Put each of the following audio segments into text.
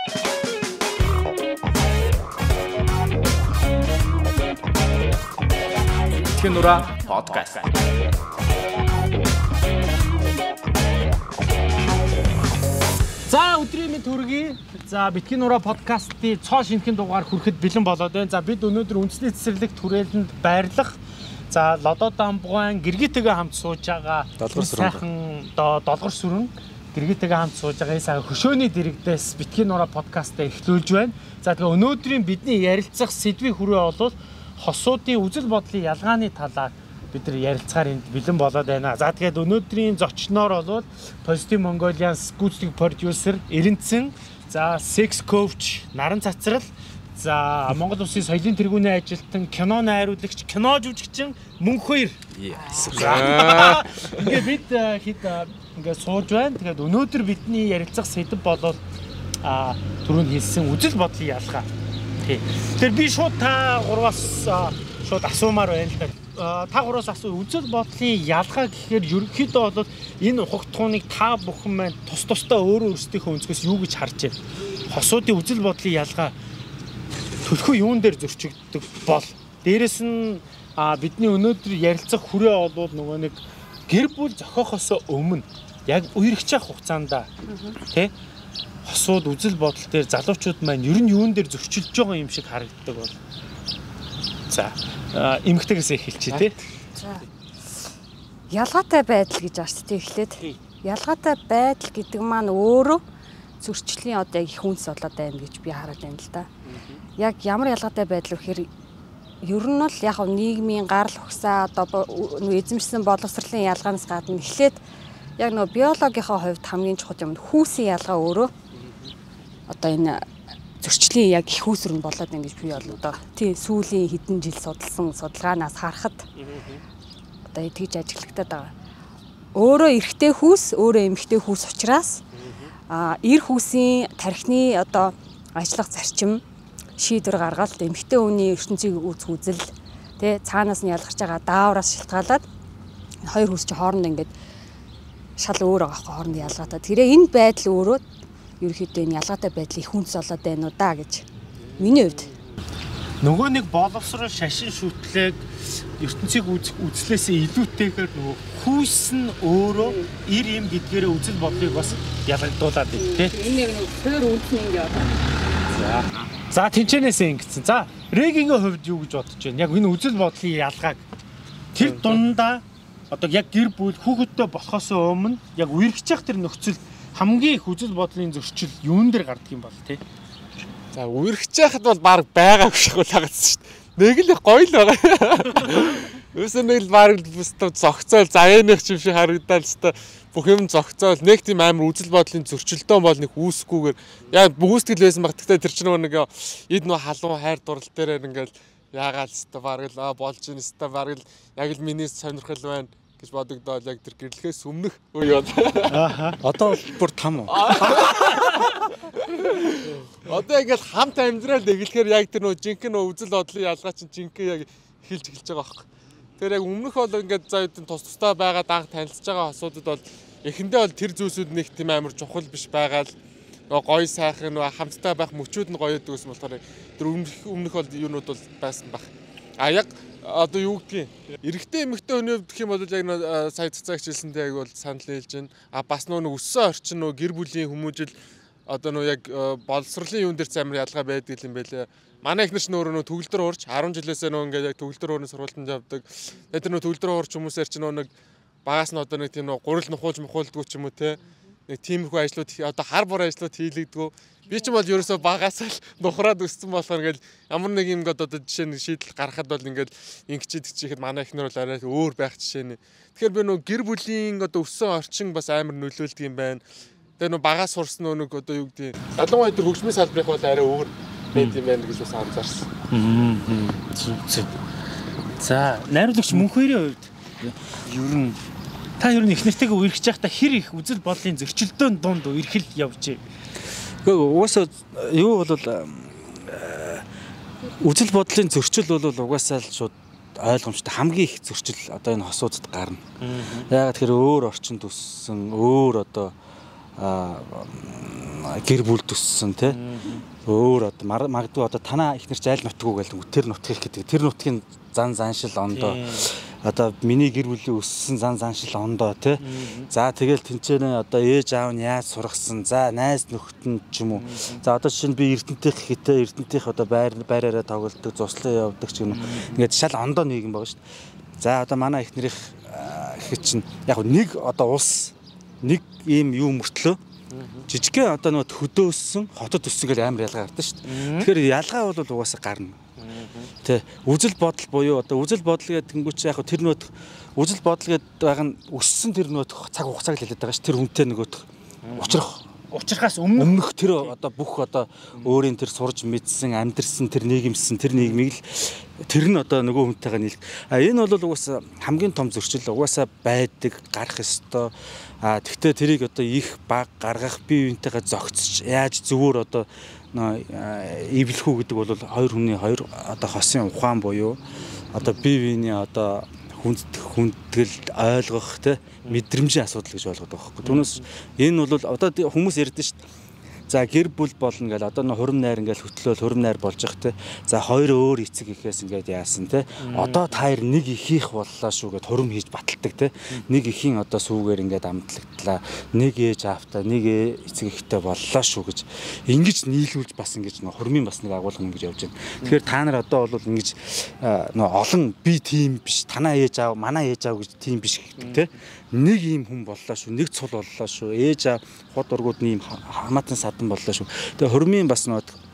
Битгий нураа подкаст. За өдрийн мэнд хүргэе. За Битгий нураа подкастын цоо шинэхэн дугаар хүрэхэд бэлэн болоод байна. За бид өнөөдөр үндэсний цэцэрлэгт хүрээлэнд байрлах. За Лодо Дамбуган гэргитэйгээ хамт сууж байгаа. Сайхан долгор сүрэн гэргитэйгээ хамт сууж байгаа сайхан хөшөөний дэрэгдээс Битгий нураа подкастаа эхлүүлж байна. За тэгээ өнөөдрийн бидний ярилцах сэдвийн хүрээ бол хосуудын үзэл бодлын ялгааны талаар бид нар ярилцахаар энд бэлэн болоод байна. За тэгээд өнөөдрийн зочноор бол Positive Mongolian-с гүйцэтгэх продюсер Эренцэн, за sex coach Наран Цацрал, за Монгол Улсын соёлын тэргүүний ажилтан, кино найруулагч, кино жүжигчин Мөнх хоёр. Ингээ бид хэд ингээ сууж байна. Тэгээд өнөөдөр бидний ярилцах сэдэв бол түрүүнд хэлсэн үзэл бодлын ялгаа. Тэр би шууд та гурваас шууд асуумаар байна л да. Та гураас асуу үзэл бодлын ялгаа гэхээр ерөнхийдөө бол энэ ухагтхууныг та бүхэн маань тус тусдаа өөрөө өөрсдийнхөө өнцгөөс юу гэж харж байна. Хосуудын үзэл бодлын ялгаа төлхөө юун дээр зөрчигддөг бол дээрэс нь бидний өнөөдөр ярилцах хүрээ бол нөгөө нэг гэр бүл зохиохоос өмнө яг үерхчих хугацаанд тий хосууд үзэл бодол дээр залуучууд маань ер нь юун дээр зөрчилж байгаа юм шиг харагддаг бол. За эмэгтэйгээс эхэлчихье тий. За. Ялгаатай байдал гэж арчтай эхлээд. Ялгаатай байдал гэдэг маань өөрөө зөрчлийн одоо их үнс болоод байна гэж би хараад байна л да. Яг ямар ялгаатай байдал вэ гэхээр ер нь л яг нийгмийн гарал ухсаа одоо эзэмшсэн боловсролын ялгаанаас гадна эхлээд яг нөгөө биологийнхаа хувьд хамгийн чухал юм хүүсийн ялгаа өөрөө одоо энэ зөрчлийн яг их үүсвэр нь болоод байна гэж би бол одоо тий сүүлийн хэдэн жил судалсан судалгаанаас харахад одоо тэгж ажиглагтаад байгаа. Өөрөө эрэгтэй хүүс, өөрөө эмэгтэй хүүс учраас эр хүүсийн тархины одоо ажиллах зарчим шийдвэр гаргаад эмэгтэй хүний ертөнцийг үүсэх үзэл тий цаанаас нь ялгарч байгаа даавраас шалтгаалаад хоёр хүүс чи хоорондоо ингээд шал өөр байгаа хоорондоо ялгаатай. Тэгэхээр энэ байдал өөрөө ерөөхдөө энэ ялгаатай байдлыг хүнс болоод байна уу да гэж миний хувьд. Нөгөө нэг боловсрол шашин шүтлэг ертөнцийг үзлээсээ илүүтэйгээр нөгөө хүүс нь өөрөө ир юм гэдгээрээ үзэл бодлыг бас ялгагдуулаад байна тий. Энэ яг тэр үнэн юм яа. За тэнчэнээсээ ингэсэн. За Регийн хувьд юу гэж бодож байна? Яг энэ үзэл бодлын ялгааг тэр дундаа одоо яг гэр бүл хүүхэдтэй болохоос өмнө яг үерхчих тэр нөхцөл хамгийн их үзэл бодлын зөрчил юун дээр гардаг юм бол тий. За үерхчихэхэд бол баг байгаагүй шиг лагацсан шүү дээ. Нэг л гоё л байгаа. Өсөө нэг л баг бүстэ зогцоол заяаных юм шиг харагдаад л та бүх юм зогцоол нэг тийм амар үзэл бодлын зөрчилдөөн бол нэг үүсгүүгээр яг бүгүсгэл байсан баг. Тэгтээ тэр чинь нэг эд нөө халуун хайр дурлал дээр ингээл яагаад л та баг л болж ийн ста баг л яг л миний сонирхол байна гэж бодогдоод яг тэр гэрлэхээс өмнөх үе байна. Одоо бүр там уу? Одоо ингээл хамт амьдрал эхлэхээр яг тэр нөө жинхэнэ үзэл бодлын ялгаа чинь жинхэнэ яг эхэлж байгаа байхгүй. Тэр яг өмнөх бол ингээд за үдин тус тустай байгаа анх танилцж байгаа хосуудад бол эхэндээ бол тэр зүйлсүүд нэг тийм амар чухал биш байгаа л нөө гоё сайхан нөө хамттай байх мөчүүд нь гоё гэдэг юм болохоор тэр өмнөх бол юунууд бол байсан баг. Яг одоо юу гэдгийг эрэгтэй эмэгтэй хүний хувьд гэх юм бол яг сая цацаагч хэлсэнтэй яг бол санал хэлж байна. Бас нөө өссөн орчин нөө гэр бүлийн хүмүүжил одоо нөө яг боловсролын юун дээр амар ялгаа байдаг юм байлээ. Манай ихнэр ч нөө төгөлдөр уурч 10 жилээсээ нөө ингээд яг төгөлдөр уурны сургалтанд явдаг. Тэр нөө төгөлдөр уурч хүмүүсээр ч нөө нэг багаас нь одоо нэг тийм нөө гурил нухуулж мухуулдгүү ч юм уу те. Нэг тиймэрхүү ажлууд одоо хар бор ажлууд хийлэгдэггүй. Би ч бол ерөөсөө багаас л нухраад өссөн болохоор ингээл ямар нэг юм одоо жишээ нь шийдэл гаргахад бол ингээл ингэчихэд чихэд манай ихнэр бол арай өөр байх жишээ нэ. Тэгэхээр би нөө гэр бүлийн одоо өссөн орчин бас амар нөлөөлдөг юм байна. Тэгээ нөө багаас сурсан нэг одоо юу гэдэг ялангуяа тэр хөгжмийн салбарыг бол арай өөр байд юм байна гэж бас анзаарсан. За найруулагч Мөнх хоёрын хувьд ер нь та ер нь их нэртэйгээ үерхэж байхдаа хэр их үзэл бодлын зөрчилдөөн дунд үерхэл явжээ. Угаасаа юу бол үзэл бодлын зөрчил бол угаасаа л шууд ойлгомжтой хамгийн их зөрчил одоо энэ хосуудад гарна. Яагаад тэгэхээр өөр орчинд өссөн, өөр одоо гэр бүл төссөн тий. Өөр одоо магадгүй одоо танаа ихнэр зайл нутгуу гэдэг тэр нутгийг гэдэг. Тэр нутгийн зан заншил ондоо одоо миний гэр бүлийн өссөн зан заншил ондоо тий. За тэгэл тэнцэнэ одоо ээж аав нь яаж сургасан. За найз нөхдөнд ч юм уу. За одоо жишээ нь би Эрдэнэтийнх хитэ Эрдэнэтийнх одоо байраараа тоглолдог, зуслан явдаг ч юм уу. Ингээд шал ондоо нийгэм байгаа шүү дээ. За одоо манай ихнэрийнх гэхэд чинь яг нэг одоо улс нэг ийм юу мөртлөө жижигхэн одоо нөгөө хөдөөссөн хотод өссөн гэж амар ялгаа гардаг шүү дээ. Тэгэхээр ялгаа бол угаасаа гарна. Тэ үзэл бодол буюу одоо үзэл бодол гэдэг нь яг тэр нөт үзэл бодол гэдэг байгаа нь өссөн тэр нөт цаг хугацааг л хэлээд байгаа ш. Тэр хүнтэй нөгөөх учрахаас өмнөх тэр одоо бүх одоо өөрийн тэр сурж мэдсэн амьдрсан тэр нийгэмсэн тэр нийгмийг л тэр нь одоо нөгөө хүнтэйгээ нийл. Энэ бол угаасаа хамгийн том зөрчил угаасаа байдаг гарах ёстой. Тэгвэл тэрийг одоо их баг гаргах бие биентэйгээ зогцож яаж зөвөр одоо эвлэх үү гэдэг бол хоёр хүний хоёр одоо хосын ухаан буюу одоо бие биений одоо хүндэтгэл ойлгох те мэдрэмжийн асуудал гэж ойлгоод байгаа байхгүй. Түүнээс энэ бол одоо хүмүүс ярьдэн шүү дээ. За гэр бүл болно гэл одоо хурим найр ингээл хөтлөөл хурим найр болж их те. За хоёр өөр эцэг ихээс ингээд яасан те. Одоо та хоёр нэг ихийнх боллоо шүү гэд хурим хийж баталдаг те. Нэг ихийн одоо сүүгээр ингээд амтлагдлаа. Нэг ээж аавтай нэг эцэг ихтэй боллоо шүү гэж ингэж нийлүүлж бас ингэж хурмын бас нэг агуулга ингэж явж байна. Тэгэхээр та нар одоо бол ингэж олон би тим биш. Танаа ээж аав, манай ээж аав гэж тим биш те. Нэг ийм хүн боллоо шүү. Нэг цул боллоо шүү. Ээж аав хот ургууд ийм хамаатан садан боллоо шүү. Тэгээ хурмын бас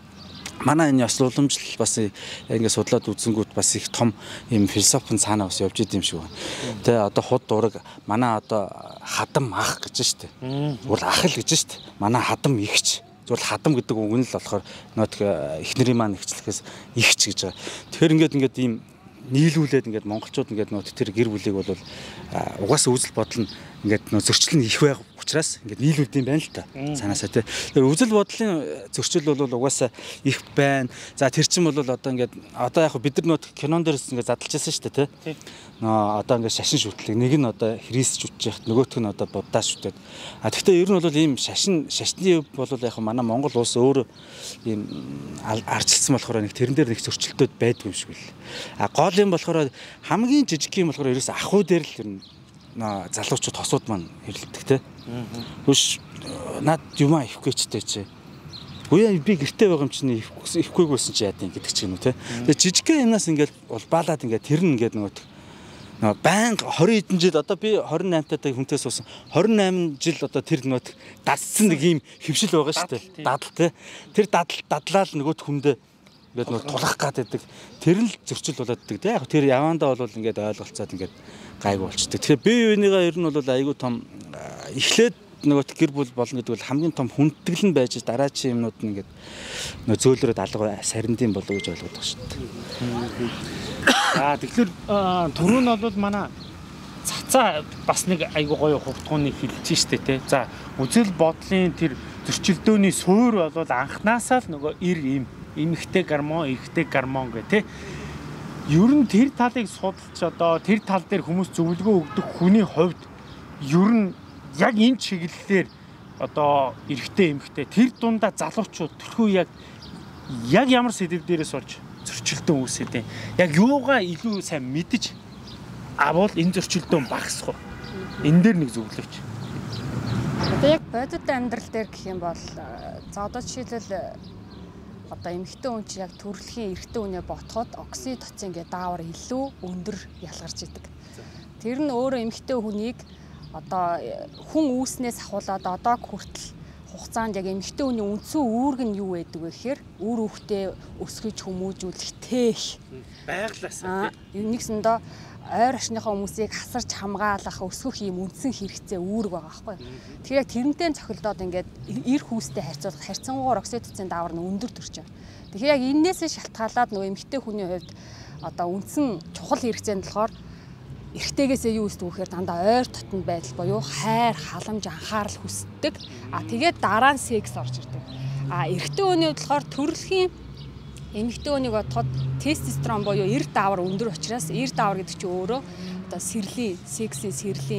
манай энэ ёс уламжлал бас ингээд судлаад үзэнгүүт бас их том ийм философи цаанаа бас явж идэм шиг байна. Тэгээ одоо худ ураг манай одоо хадам ах гэж штэ. Зүгээр ах л гэж штэ. Манай хадам ихч. Зүгээр хадам гэдэг үг нь л болохоор эхнэрийн маань ихчлэхээс ихч гэж байгаа. Тэгэхээр ингээд ийм нийлүүлээд ингээд монголчууд ингээд тэр гэр бүлийг бол угаасаа үзэл бодол нь ингээд зөрчил нь их байх учраас ингээд нийлүүлд юм байна л та. Санаасаа тий. Тэр үзэл бодлын зөрчил бол угаасаа их байна. За тэр чинь бол одоо ингээд одоо яг бид нар кинон дээрс ингээд задлажсэн шүү дээ тий. Одоо ингээд шашин шүтлэг нэг нь одоо христч үтж яхад нөгөөх нь одоо буддаа шүтээд. Гэхдээ ер нь бол ийм шашны бол яг манай Монгол улс өөр ийм арчилсан болохоор нэг тэрэн дээр нэг зөрчилтөд байдгүй юм шиг л. Гол юм болохоор хамгийн жижиг юм болохоор ерөөс ахуй дээр л ер нь залуучууд хосууд маань хэрэлдэг те. Хүш над юмаа ихгүй ч те чи. Үгүй би гэртээ байгаа юм чинь ихгүй байсан чи яа гэдэг ч юм уу те. Тэгээ жижигхэн юмнаас ингээд улбаалаад ингээд тэр нь ингээд байнга 20 хэдэн жил одоо би 28 таатай хүнтэй суусан 28 жил одоо тэр дадсан нэг юм хөвшил байгаа шүү дээ. Дадал те. Тэр дадлал нөгөөт хүндээ ингээд тулах гэдэг тэр л зөрчил болоод байдаг те. Яг тэр явандаа бол ингээд ойлголцоод ингээд гайгүй болчдөг. Тэгэхээр бие биенийгаа ер нь бол айгүй том эхлээд гэр бүл болно гэдэг бол хамгийн том хүндэтгэл нь байж дараачийн юмнууд нь ингээд зөөлрөөд алга сарндын болов гэж ойлгоод байгаа шүү дээ. Тэгэхээр түрүү нь бол манай цацаа бас нэг айгүй гоё хурдгууныг хэлж штэ те. За үзэл бодлын тэр зөрчилдөөний суур бол анханасаа л нөгөө эмхтэй гормон, эрэгтэй гормон гэх те. Ер нь тэр талыг судалж одоо тэр тал дээр хүмүүс зөвлөгөө өгдөг хүний хувьд ер нь яг энэ чиглэлээр одоо эрэгтэй эмхтэй тэр дундаа залуучууд тэрхүү яг ямар сэдв дээрээс болж зөрчилдөөн үүсээд юм. Яг юугаа илүү сайн мэдж авал энэ зөрчилдөөн багасах уу? Энэ дээр нэг зөвлөгч. Одоо яг бодит амьдрал дээр гэх юм бол за одоо жишээлбэл одоо эмэгтэй хүн чинь яг төрөлхийн эрэгтэй хүнээ ботход окситоцин гэдэг даавар илүү өндөр ялгарч идэг. Тэр нь өөрөө эмэгтэй хүнийг одоо хүн үүснээс ахуулаад одоо хүртэл хугацаанд яг эмэгтэй хүний үндсэн үүрэг нь юу байдаг вэ гэхээр үр хүүхдээ өсгөж хүмүүжүүлэх тээх байглаасаа нэгсэндээ ойр орчныхоо хүмүүсийг хасарч хамгаалах өсгөх юм үндсэн хэрэгцээ үүрэг байгаа байхгүй. Тэгэхээр яг тэрнтэй цохилдоод ингээд эр хүүстэй харьцуулах харьцангуйгаар окситоцин даавар нь өндөр төрж байгаа. Тэгэхээр яг энээсээ шалтгаалаад нөгөө эмэгтэй хүний хувьд одоо үндсэн чухал хэрэгцээ нь болохоор эрэгтэйгээсээ юу өсдөг вэхээр дандаа ойр дотн байдал буюу хайр, халамж, анхаарал хүсдэг. Тэгээд дараа нь секс орж ирдэг. Эрэгтэй хүний хувьд болохоор төрөлхийн эмэгтэй хүнийг бодоход тестостерон буюу эр даавар өндөр учраас эр даавар гэдэг чинь өөрөө одоо сэрлийн, сексийн сэрлийн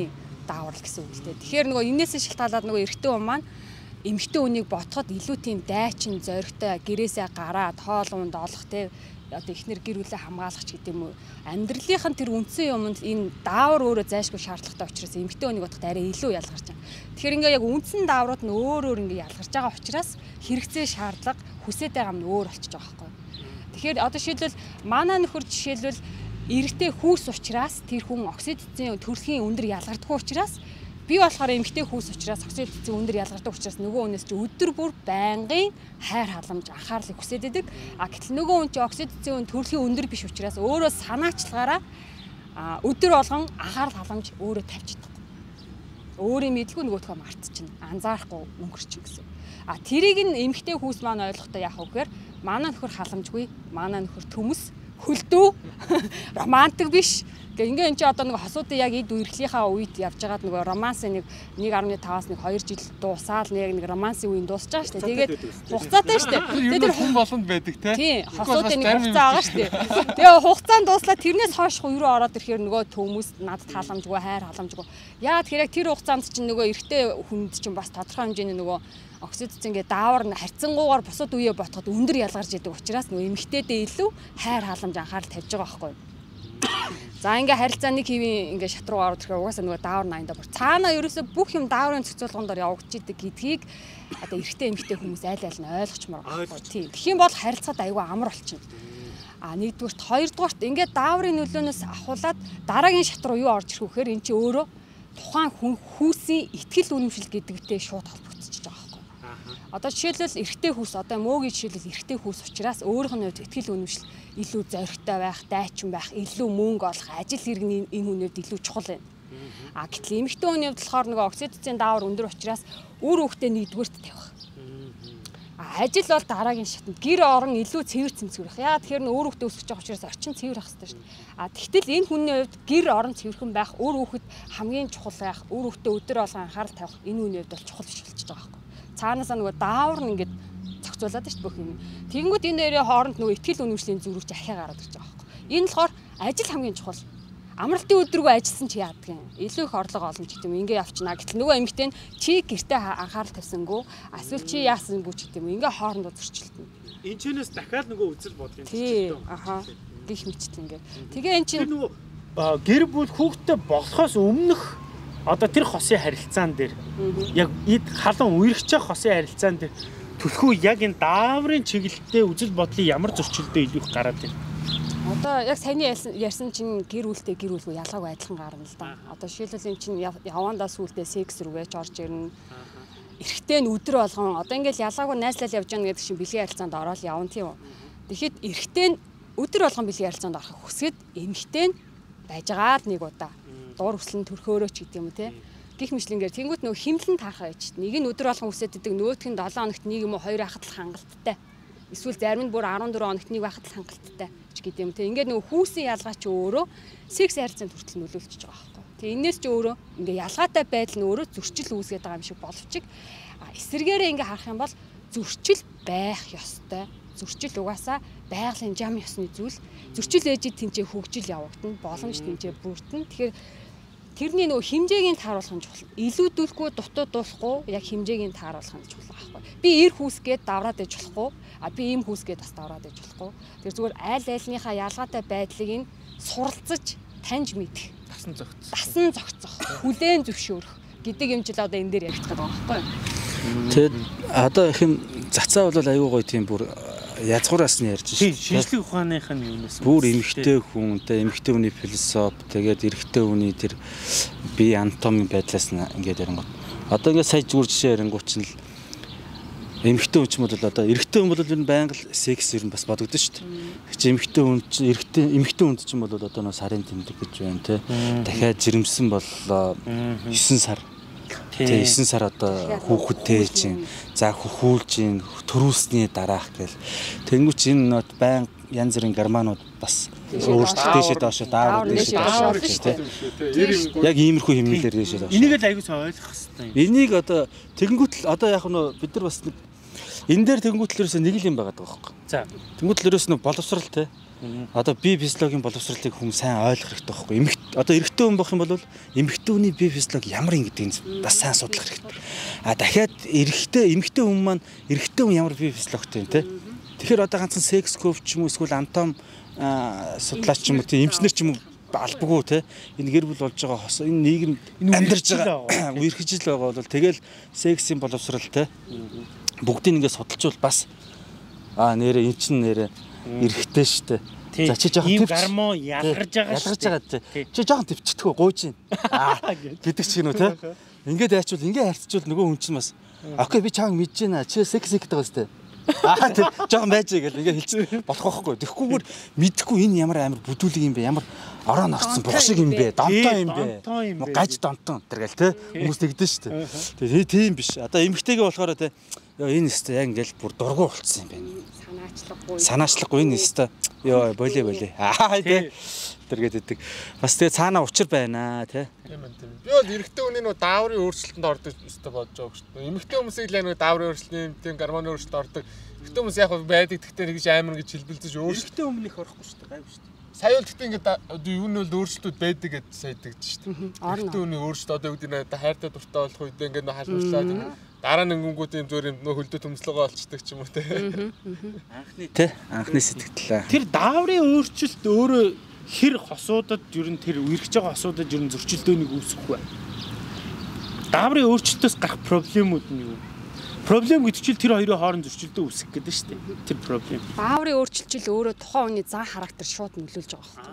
даавар гэсэн үг л дээ. Тэгэхээр нөгөө энээсээ шалтгаалаад нөгөө эрэгтэй хүн маань эмэгтэй хүнийг ботход илүү тийм дайчин зоригтой гэрээсээ гараад хоол унд олох те одоо ихнэр гэр бүлээ хамгаалах ч гэдэг юм уу амьдралынхан тэр үндсэн юмд энэ даавар өөрөө зайлшгүй шаардлагатай учраас эмэгтэй хүнийг бодоход арай илүү ялгарч байгаа. Тэгэхээр ингээ яг үндсэн дааврууд нь өөр ингээ ялгарч байгаа учраас хэрэгцээ шаардлага хүсэж байгаа юм нь өөр болчихж байгаа байхгүй. Тэгэхээр одоо жишээлбэл манай нөхөр жишээлбэл эрэгтэй хүүс учраас тэр хүн оксидцийн төрөлхийн өндөр ялгардаггүй учраас би болохоор эмэгтэй хүүс учраас оксидцийн өндөр ялгардаг учраас нөгөө хүнээс чи өдөр бүр байнгын хайр халамж анхаарлыг хүсээд байдаг. Гэтэл нөгөө хүн чи оксидцийн төрөлхийн өндөр биш учраас өөрөө санаачлагаараа өдөр болгон анхаарал халамж өөрөө тавьчихдаг. Өөрийн мэдлгүй нөгөөдхөө мартчихна. Анзаарахгүй өнгөрчих гэсэн. Тэрийг нь эмэгтэй хүүс маань ойлгохдоо яах вэ гэхээр манай нөхөр халамжгүй, манай нөхөр төмөс, хөлдөө, романтик биш. Ингээ энэ чи одоо нэг хосуудын яг эд үерхлийнхаа үед явж байгаад нөгөө романсын 1.5-аас 2 жил дуусаал нэг романсын үеийн дуусж байгаа шүү дээ. Тэгээд хугацаатай шүү дээ. Тэр хүн болгонд байдаг те. Тийм, хосуудын нэг хугацаа байгаа шүү дээ. Тэгээ хугацаанд дуслаа тэрнээс хойш юу ороод ирэхээр нөгөө төмөс надад халамжгүй, хайр халамжгүй. Яа тэгэхээр яг тэр хугацаанд чинь нөгөө эрэгтэй хүнд чинь бас тодорхой хэмжээний нөгөө оксидц ингээ даавар нь харьцангуйгаар бусад үеэ ботход өндөр ялгарч идэг учраас нөгөө эмэгтэйдээ илүү хайр халамж анхаарал тавьж байгаа байхгүй. За ингээ харилцааны хэвийн ингээ шат руу ороод ирэхээр угаасаа нөгөө даавар 80-да бүр цаана ерөөсө бүх юм дааврын зохицуулгандор явагдаж идэг гэдгийг одоо эрэгтэй эмэгтэй хүмүүс аль аль нь ойлгочмоор байгаа. Тийм. Тэгэх юм бол харилцаад аюу амар болчихно. Нэгдүгürt, хоёрдугаарт ингээ дааврын нөлөөнөөс ахуулаад дараагийн шат руу юу орж ирэх вэ гэхээр эн чинь өөрөө тухайн хүн хүүсийн итгэл үнэмшил гэдэгтэй шууд холбогдчихж байгаа. Одоо жишээлбэл эрэгтэй хүүс одоо мөөгийн жишээлбэл эрэгтэй хүүс учраас өөрийнх нь хувьд итгэл үнэмшил илүү зоригтой байх, дайчин байх, илүү мөнгө олох, ажил хэрэг энэ хүнийд илүү чухал байна. Гэтэл эмэгтэй хүний хувьд болохоор нөгөө оксидцийн даавар өндөр учраас үр хөвгтөө нэгдүгээрт тавих. Ажил бол дараагийн шатнд гэр орон илүү цэвэр цэмцгэрэх. Яа тэгэхээр нөө үр хөвгтөө өсөж байгаа учраас орчин цэвэр ах хэрэгтэй шүү дээ. Тэгтэл энэ хүний хувьд гэр орон цэвэрхэн байх, үр хөвгт хамгийн чухал байх, үр хөвгтөө өдөр болгон анхаарал тавих энэ хүний хувьд бол чухал биш болчихж байгаа юм. Цаанаасаа нөгөө даавар нь ингээд зохицуулаад шүү дээ бүх юм. Тэгэнгүүт энэ дээрээ хооронд нөгөө итгэл үнэмшлийн зүрхч ахиа гараад ирж байгаа байхгүй. Энэ болохоор ажил хамгийн чухал. Амралтын өдргөө ажилласан чи яадаг юм. Илүү их орлого олно ч гэдэг юм. Ингээ явчихна. Гэтэл нөгөө эмэгтэй нь чи гэртээ анхаарал тавьсангүй, эсвэл чи яасангүй ч гэдэг юм. Ингээ хоорондоо зөрчилдөнө. Энэ чэнэс дахиад нөгөө үзэл бодлын тийм. Гих мэтчил ингээ. Тэгээ эн чинь нөгөө гэр бүл хүүхдтэй болохоос өмнөх одоо тэр хосын харилцаан дээр яг эд халан үерхэж байгаа хосын харилцаан дээр түлхүү яг энэ дааврын чиглэлтэй үзэл бодлын ямар зөрчилдөө илүү их гараад байна. Одоо яг саяны ярьсан чинь гэр бүлтэй гэр бүлгүй ялгаагүй адилхан гарна л да. Одоо жишээлбэл энэ чинь явандаа сүултээ секс рүүгээ ч орж ирнэ. Эрэгтэй нь өдөр болгон одоо ингээл ялгаагүй найзлал явж байгаа гэдэг чинь бэлгийн харилцаанд ороод явна тийм үү. Тэгэхэд эрэгтэй нь өдөр болгон бэлгийн харилцаанд орохыг хүсгээд эмэгтэй нь байж байгаа л нэг удаа дур хүслэн төрхөөрөөч гэдэг юм те. Гих мэтлэнгээр тэнгуут нөгөө химлэн таахаа ич. Нэг нь өдөр болгон үсээд идэг, нөгөөх нь 7 хоногт нэг юм уу 2 хахад л хангалттай. Эсвэл зарим нь бүр 14 хоногт нэг хахад л хангалттай ч гэдэг юм те. Ингээд нөгөө хүүсийн ялгаа чи өөрөө секс харилцаанд хүртэл нөлөөлчихөж байгаа байхгүй. Тэгээ энэс чи өөрөө ингээ ялгаатай байдал нь өөрөө зөрчил үүсгэж байгаа юм шиг боловч эсэргээрээ ингээ харах юм бол зөрчил байх ёстой. Зөрчил угаасаа байгалийн зам ёсны зүйл. Зөрчил ээжид тэнцээ хөгжил явагдана, боломж тэнцээ бүрдэнэ. Тэгэхээр тэрний нөгөө хэмжээг нь тааруулах нь чухал. Илүүдүүлэхгүй дутуудуулахгүй яг хэмжээг нь тааруулах нь чухал байхгүй. Би эр хүүсгээд давраад иж болохгүй. Би ийм хүүсгээд бас давраад иж болохгүй. Тэр зүгээр аль альныхаа ялгаатай байдлыг нь суралцаж таньж мэдэх. Дасан зохицох. Хүлээн зөвшөөрөх гэдэг юм жил одоо энэ дээр яригдах гэдэг байгаа байхгүй. Тэгэд одоо их юм цацаа бол аюу гой тийм бүр язгуураас нь ярьж шүү. Шинжлэх ухааных нь юунаас бүр эмэгтэй хүн, эмэгтэй хүний философи, тэгээд эрэгтэй хүний тэр бие анатомийн байдлаас нь ингээд ярингууд. Одоо ингээд сая зүгээр жишээ ярингууд чинь л эмэгтэй хүн ч юм бол одоо эрэгтэй хүн бол ер нь байнга л секс ер нь бас бодогдсон шүү дээ. Чи эмэгтэй хүн чинь эмэгтэй хүнд чинь бол одоо нөө сарын тэмдэг гэж байна те. Дахиад жирэмсэн боллоо 9 сар. Тэгээ 9 сар одоо хүүхэдтэй чинь за хөхүүлж чинь төрүүлсний дараах гэл. Тэнгүү чинь нөт байн янз бүрийн германууд бас өөрсдөө дэшээ доошоо даавар дэшээ доошоо тийм. Яг иймэрхүү хэмнэлээр дэшээ доошоо. Энийг л аягүй сайн ойлгох хэрэгтэй. Энийг одоо тэгэнгүүтэл одоо яг нөө бид нар бас энэ дээр тэгэнгүүтлээрээс нэг л юм байгаа даа байхгүй. За тэгэнгүүтлээрээс нөө боловсрал те. Одоо бие физиологийн боловсролыг хүн сайн ойлгох хэрэгтэй байхгүй. Одоо эрэгтэй хүн болох юм бол эмэгтэй хүний бие физиологи ямар юм гэдгийг бас сайн судлах хэрэгтэй. Дахиад эмэгтэй хүн маань эрэгтэй хүн ямар бие физиологитой юм те. Тэгэхээр одоо ганцхан секс коуч ч юм уу эсвэл анатом судлаач ч юм уу тийм эмчнэр ч юм уу албагүй те. Энэ гэр бүл болж байгаа хос энэ нийгэм амьдарч байгаа үерхжил байгаа бол тэгэл сексийн боловсрол те. Бүгдийг ингээд судалжвал бас нэрээ эн чин нэрээ эрэхтэй штэ. За чи жоохон төвч гармо ялгарж байгаа штэ. Чи жоохон төвчдөхөө гууж гин. Гэдэг ч юм уу те. Ингээд айчвал ингээд харьцчвал нөгөө хүн чинь бас окей би чааг мэдэж байна. Чи секс гэдэг байгаа штэ. Тэр жоохон байж гэл ингээд хэлчих болох байхгүй. Тэгэхгүйгээр мэдхгүй энэ ямар амар бүдүүлэг юм бэ? Ямар орон орцсон бух шиг юм бэ? Донтоо юм бэ? Гаж донтон тэргээл те. Хүмүүс тэгдэж штэ. Тэгээ тийм биш. Одоо эмгтэйгээ болохоор те энэ өстө яг ингээл бүр дургу болцсон юм байна. Санаачлахгүй энэ өстө ёо боли. Тий. Тэргээд идэг. Бас тэгээ цаана учир байна тий. Тийм. Би бол эрэгтэй хүний нөө дааврын өөрчлөлтөнд ордог өстө бодож байгаа шүү дээ. Эмэгтэй хүмүүсийг л нөө дааврын өөрчлөлт, тийм гормоны өөрчлөлт ордог. Эрэгтэй хүмүүс яг байдаг гэхдээ тэгж амар гэж хэлбэлзэж өөрчлөлтөө өмнөх орохгүй шүү дээ. Гайв шүү дээ. Сая бол гэхдээ ингээд юу нь бол өөрчлөлтүүд байдаг гэж сайдаг шүү дээ. Эрэгтэй хүний өөрчлөлт одоо юу гэдэг нь хайртай дуртай болох үед ингээд нөө халуурлаад дараа нь өнгөнгүүд юм зөөр юм нөө хөлдөө төмслөгөө олчдаг ч юм уу те. Анхны сэтгэлээ. Тэр дааврын өөрчлөлт өөрөө хэр хосуудад ер нь тэр үерхэж байгаа хосуудад ер нь зөрчилдөөнийг үүсгэх вэ? Дааврын өөрчлөлтөөс гарах проблемууд нь юу? Проблем гэдэг чинь тэр хоёрын хооронд зөрчилдөө үүсгэх гэдэг шүү дээ. Тэр проблем. Дааврын өөрчлөлт өөрөө тухайн хүний зан характер шууд нөлөөлж байгаа хэрэг.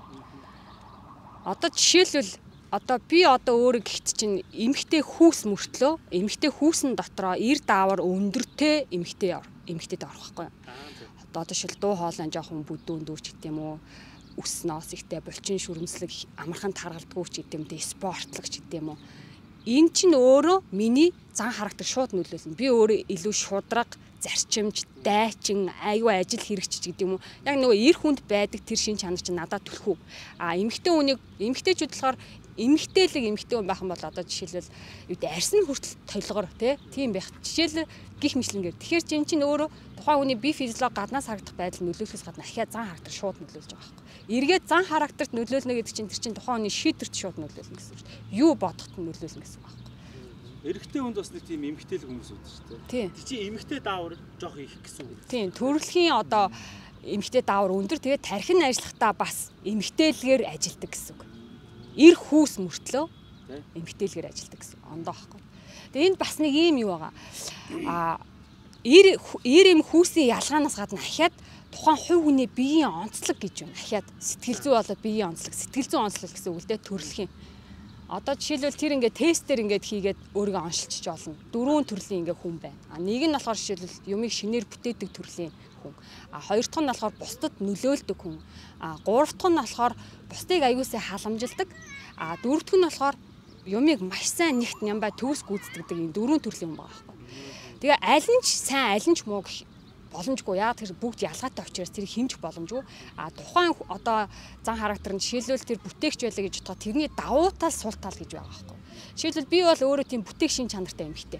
Одоо жишээлбэл би өөрөө гихт чинь эмэгтэй хүүс мөртлөө эмэгтэй хүүсэн дотроо эр даавар өндөртэй эмэгтэйд орох байхгүй. Одоо жишээл дуу хоолой жоохон бүдүүн дүүрч гэдэг юм уу? Үс ноос ихтэй булчин шүрмслэг амархан таргалдаггүй ч гэдэг юм те спортлог ч гэдэг юм уу. Энэ чинь өөрөө миний зан характер шууд нөлөөлнө. Би өөрөө илүү шудраг, зарчимж, дайчин, аюу ажил хэрэгч гэдэг юм уу. Яг нөгөө эр хүнд байдаг тэр шин чанар чинь надад түлхүү. Эмэгтэйчүүд болохоор эмэгтэйлэг эмэгтэй хүн байх юм бол одоо жишээлбэл юу гэдэг арьсны хүртэл толгоор тийм байх. Жишээл гих мэтлэнгээр. Тэгэхээр чинь өөрөө тухайн хүний бие физиологи гаднаас харагдах байдал нөлөөлөхөөс гадна ахиа зан характер шууд нөлөөлж байгаа юм. Эргээд зан характерт нөлөөлнө гэдэг чинь тэр чинь тухайн хүний шийдвэрт шууд нөлөөлнө гэсэн үг. Юу бодоход нөлөөлнө гэсэн үг байна. Эрэгтэй хүнд бас нэг тийм эмэгтэйлэг хүмүүс үүд шүү дээ. Тийм. Тэг чи эмэгтэй даавар жоох их гэсэн үг. Тийм. Төрөлхийн одоо эмэгтэй даавар өндөр тэгээд тархин ажиллахдаа бас эмэгтэйлгээр ажилдаг гэсэн үг. Эр хүүс мөртлөө эмэгтэйлгээр ажилдаг гэсэн ондоо байхгүй. Тэгээд энд бас нэг юм юу байгаа. Эр эм хүүсийн ялгаанаас гадна ахиад тухайн хувь хүний биеийн онцлог гэж байна. Ахиад сэтгэл зүй болоод биеийн онцлог, сэтгэл зүйн онцлог гэсэн үг л дээ төрөлхийн. Одоо жишээлбэл тэр ингээд тестээр ингээд хийгээд өөрийгөө оншилчих болно. 4 төрлийн ингээд хүн байна. Нэг нь болохоор жишээлбэл юмыг шинээр бүтээдэг төрлийн хүн. Хоёр дахь нь болохоор бусдад нөлөөлдөг хүн. Гурав дахь нь болохоор бусдыг аюулсаа халамжилдаг. Дөрөв дэх нь болохоор юмыг маш сайн нэгт нямбай төгс гүйцэтгэдэг энэ 4 төрлийн хүн байгаа байхгүй. Тэгээ аль нь ч сайн, аль нь ч муу боломжгүй. Яг тэр бүгд ялгаатай учраас тэрийг хэмжих боломжгүй. Тухайн одоо зан характер нь жишээлбэл тэр бүтээгч байлаа гэж бодоход тэрний давуу тал сул тал гэж байгаа байхгүй. Жишээлбэл би бол өөрөө тийм бүтээх шин чанартай эмэгтэй.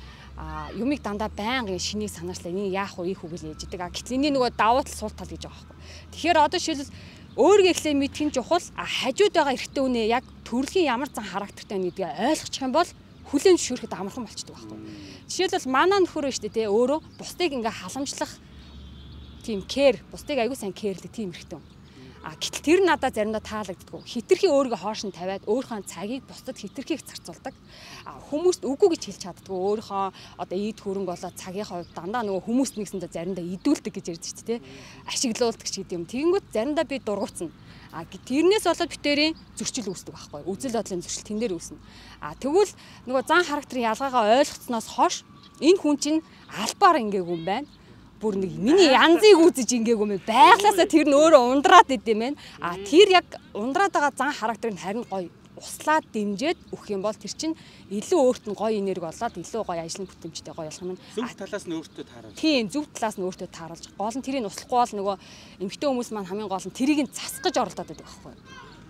Юмыг дандаа байнгын шинийг санаачлаа энийг яах вэ, ийх үү гэж ээждэг. Гэтэл энэ нөгөө давуу тал сул тал гэж байгаа байхгүй. Тэгэхээр одоо жишээлбэл өөрийгөө эхлээ мэдэх нь чухал. Хажууд байгаа эрэгтэй үнэ яг төрөлхийн ямар зан характертай гэдгийг ойлгочих юм бол хүлээн зөвшөөрөхөд амархан болчдөг байхгүй. Жишээлбэл манаа нөхөрөө штэ тий өөрөө бусдыг ингээ халамжлах тийм кэр, бусдыг аягүй сайн кэрлэг тийм эрхтэн. Гэтэл тэр надад заримдаа таалагддаг. Хитрхи өөрийгөө хоош нь тавиад өөрийнхөө цагийг бусдад хитрхийг зарцуулдаг. Хүмүүст үгүй гэж хэлж чаддаг. Өөрийнхөө одоо ийд хөрөнгө болоод цагийнхаа хувьд дандаа нөгөө хүмүүст нэгсэндээ заримдаа идүүлдэг гэж ярьж штэ тий. Ашиглуулдаг ч гэдэг юм. Тэгэнгүүт заримдаа би дургуутсан. Тэрнээс болоод битэрийн зөрчил үүсдэг байхгүй. Үзэл бодлын зөрчил тэн дээр үүснэ. Тэгвэл нөгөө зан характерын ялгаагаа ойлгоцсноос хойш энэ хүн чинь албаар ингээгүй юм байна. Бүр нэг миний янзыг үзэж ингээгүй юм. Байглаасаа тэр нь өөрөө ундраад идэм байна. Тэр яг ундраад байгаа зан характерыг харин гоё услаад дэмжиж өгөх юм бол тэр чинь илүү өөрт нь гоё энерги болоод илүү гоё ажлын бүтэмжтэй гоё болох юм. Зөв талаас нь өөртөө тааруулж. Тийм, зөв талаас нь өөртөө тааруулж. Гол нь тэрийг услахгүй бол нөгөө эмэгтэй хүмүүс маань хамгийн гол нь тэрийг засгаж оролдоод байдаг байхгүй юу?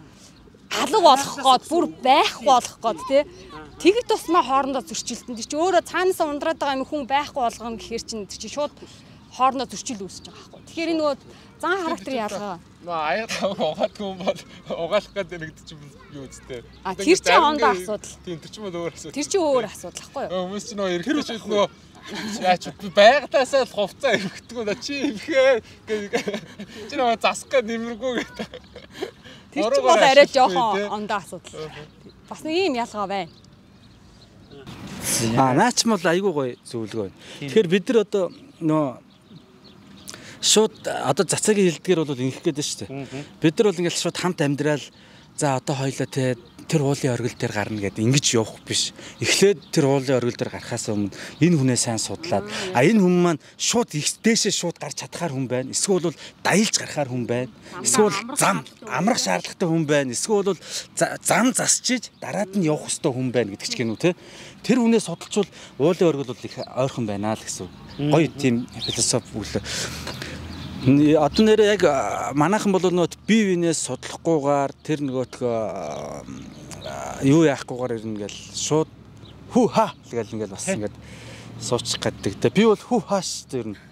Алга болох гээд бүр байхгүй болох гээд тий. Тэгэд тусмаа хоорондоо зөрчилдөн. Тэр чинь өөрөө цаанаасаа ундраад байгаа юм хүн байхгүй болгоно гэхээр чинь тэр чинь шууд хоорондоо зөрчил үүсэж байгаа байхгүй. Тэгэхээр энэ нөгөө зан характер ялгаа. Нөө аяа тавг угаадгүй юм бол угаалах гэдэг нэгдэж юу үстэй. Тэр чинь ондоо асуудал. Тийм тэр чинь бол өөр асуудал. Тэр чинь өөр асуудал байхгүй юу? Хүмүүс чинь нөгөө эргэжүүд нөгөө яач байгадаасаа л хувцаа эргэдэг нь чи имхээ чи нөгөө засах гэ нэмэргүй гэдэг. Тэр чинь бол арай жоохон ондоо асуудал. Бас нэг юм ялгаа байна. Наач мал айгүй гоё зөвлөгөө байна. Тэгэхээр бид нар одоо нөө шууд одоо цацагийн хэлдгээр бол ингэх гээд байна шүү дээ. Бид нар бол ингээл шууд хамт амьдрал за одоо хоёлоо тэр уулын оргил дээр гарна гэдэг ингэж явах биш. Эхлээд тэр уулын оргил дээр гарахаас өмнө энэ хүнээ сайн судлаад энэ хүн маань шууд дээшээ шууд гарч чадхаар хүн байна. Эсвэл бол даялж гарахаар хүн байна. Эсвэл зам амрах шаардлагатай хүн байна. Эсвэл бол зам засчиж дараад нь явах ёстой хүн байна гэдэг ч гэнүү те. Тэр хүнээ судалчвал уулын оргил бол их ойрхон байна л гэсэн. Гоё тийм философи үл. Одоо нэрээ яг манайхан бол нөгөө бие биенээс судлахгүйгээр тэр нөгөөтгөө юу яахгүйгээр ирнэ гэл шууд хүү ха тэгэл ингээл бас ингээд суучих гэдэг. Тэ би бол хүү хааш тэр нь.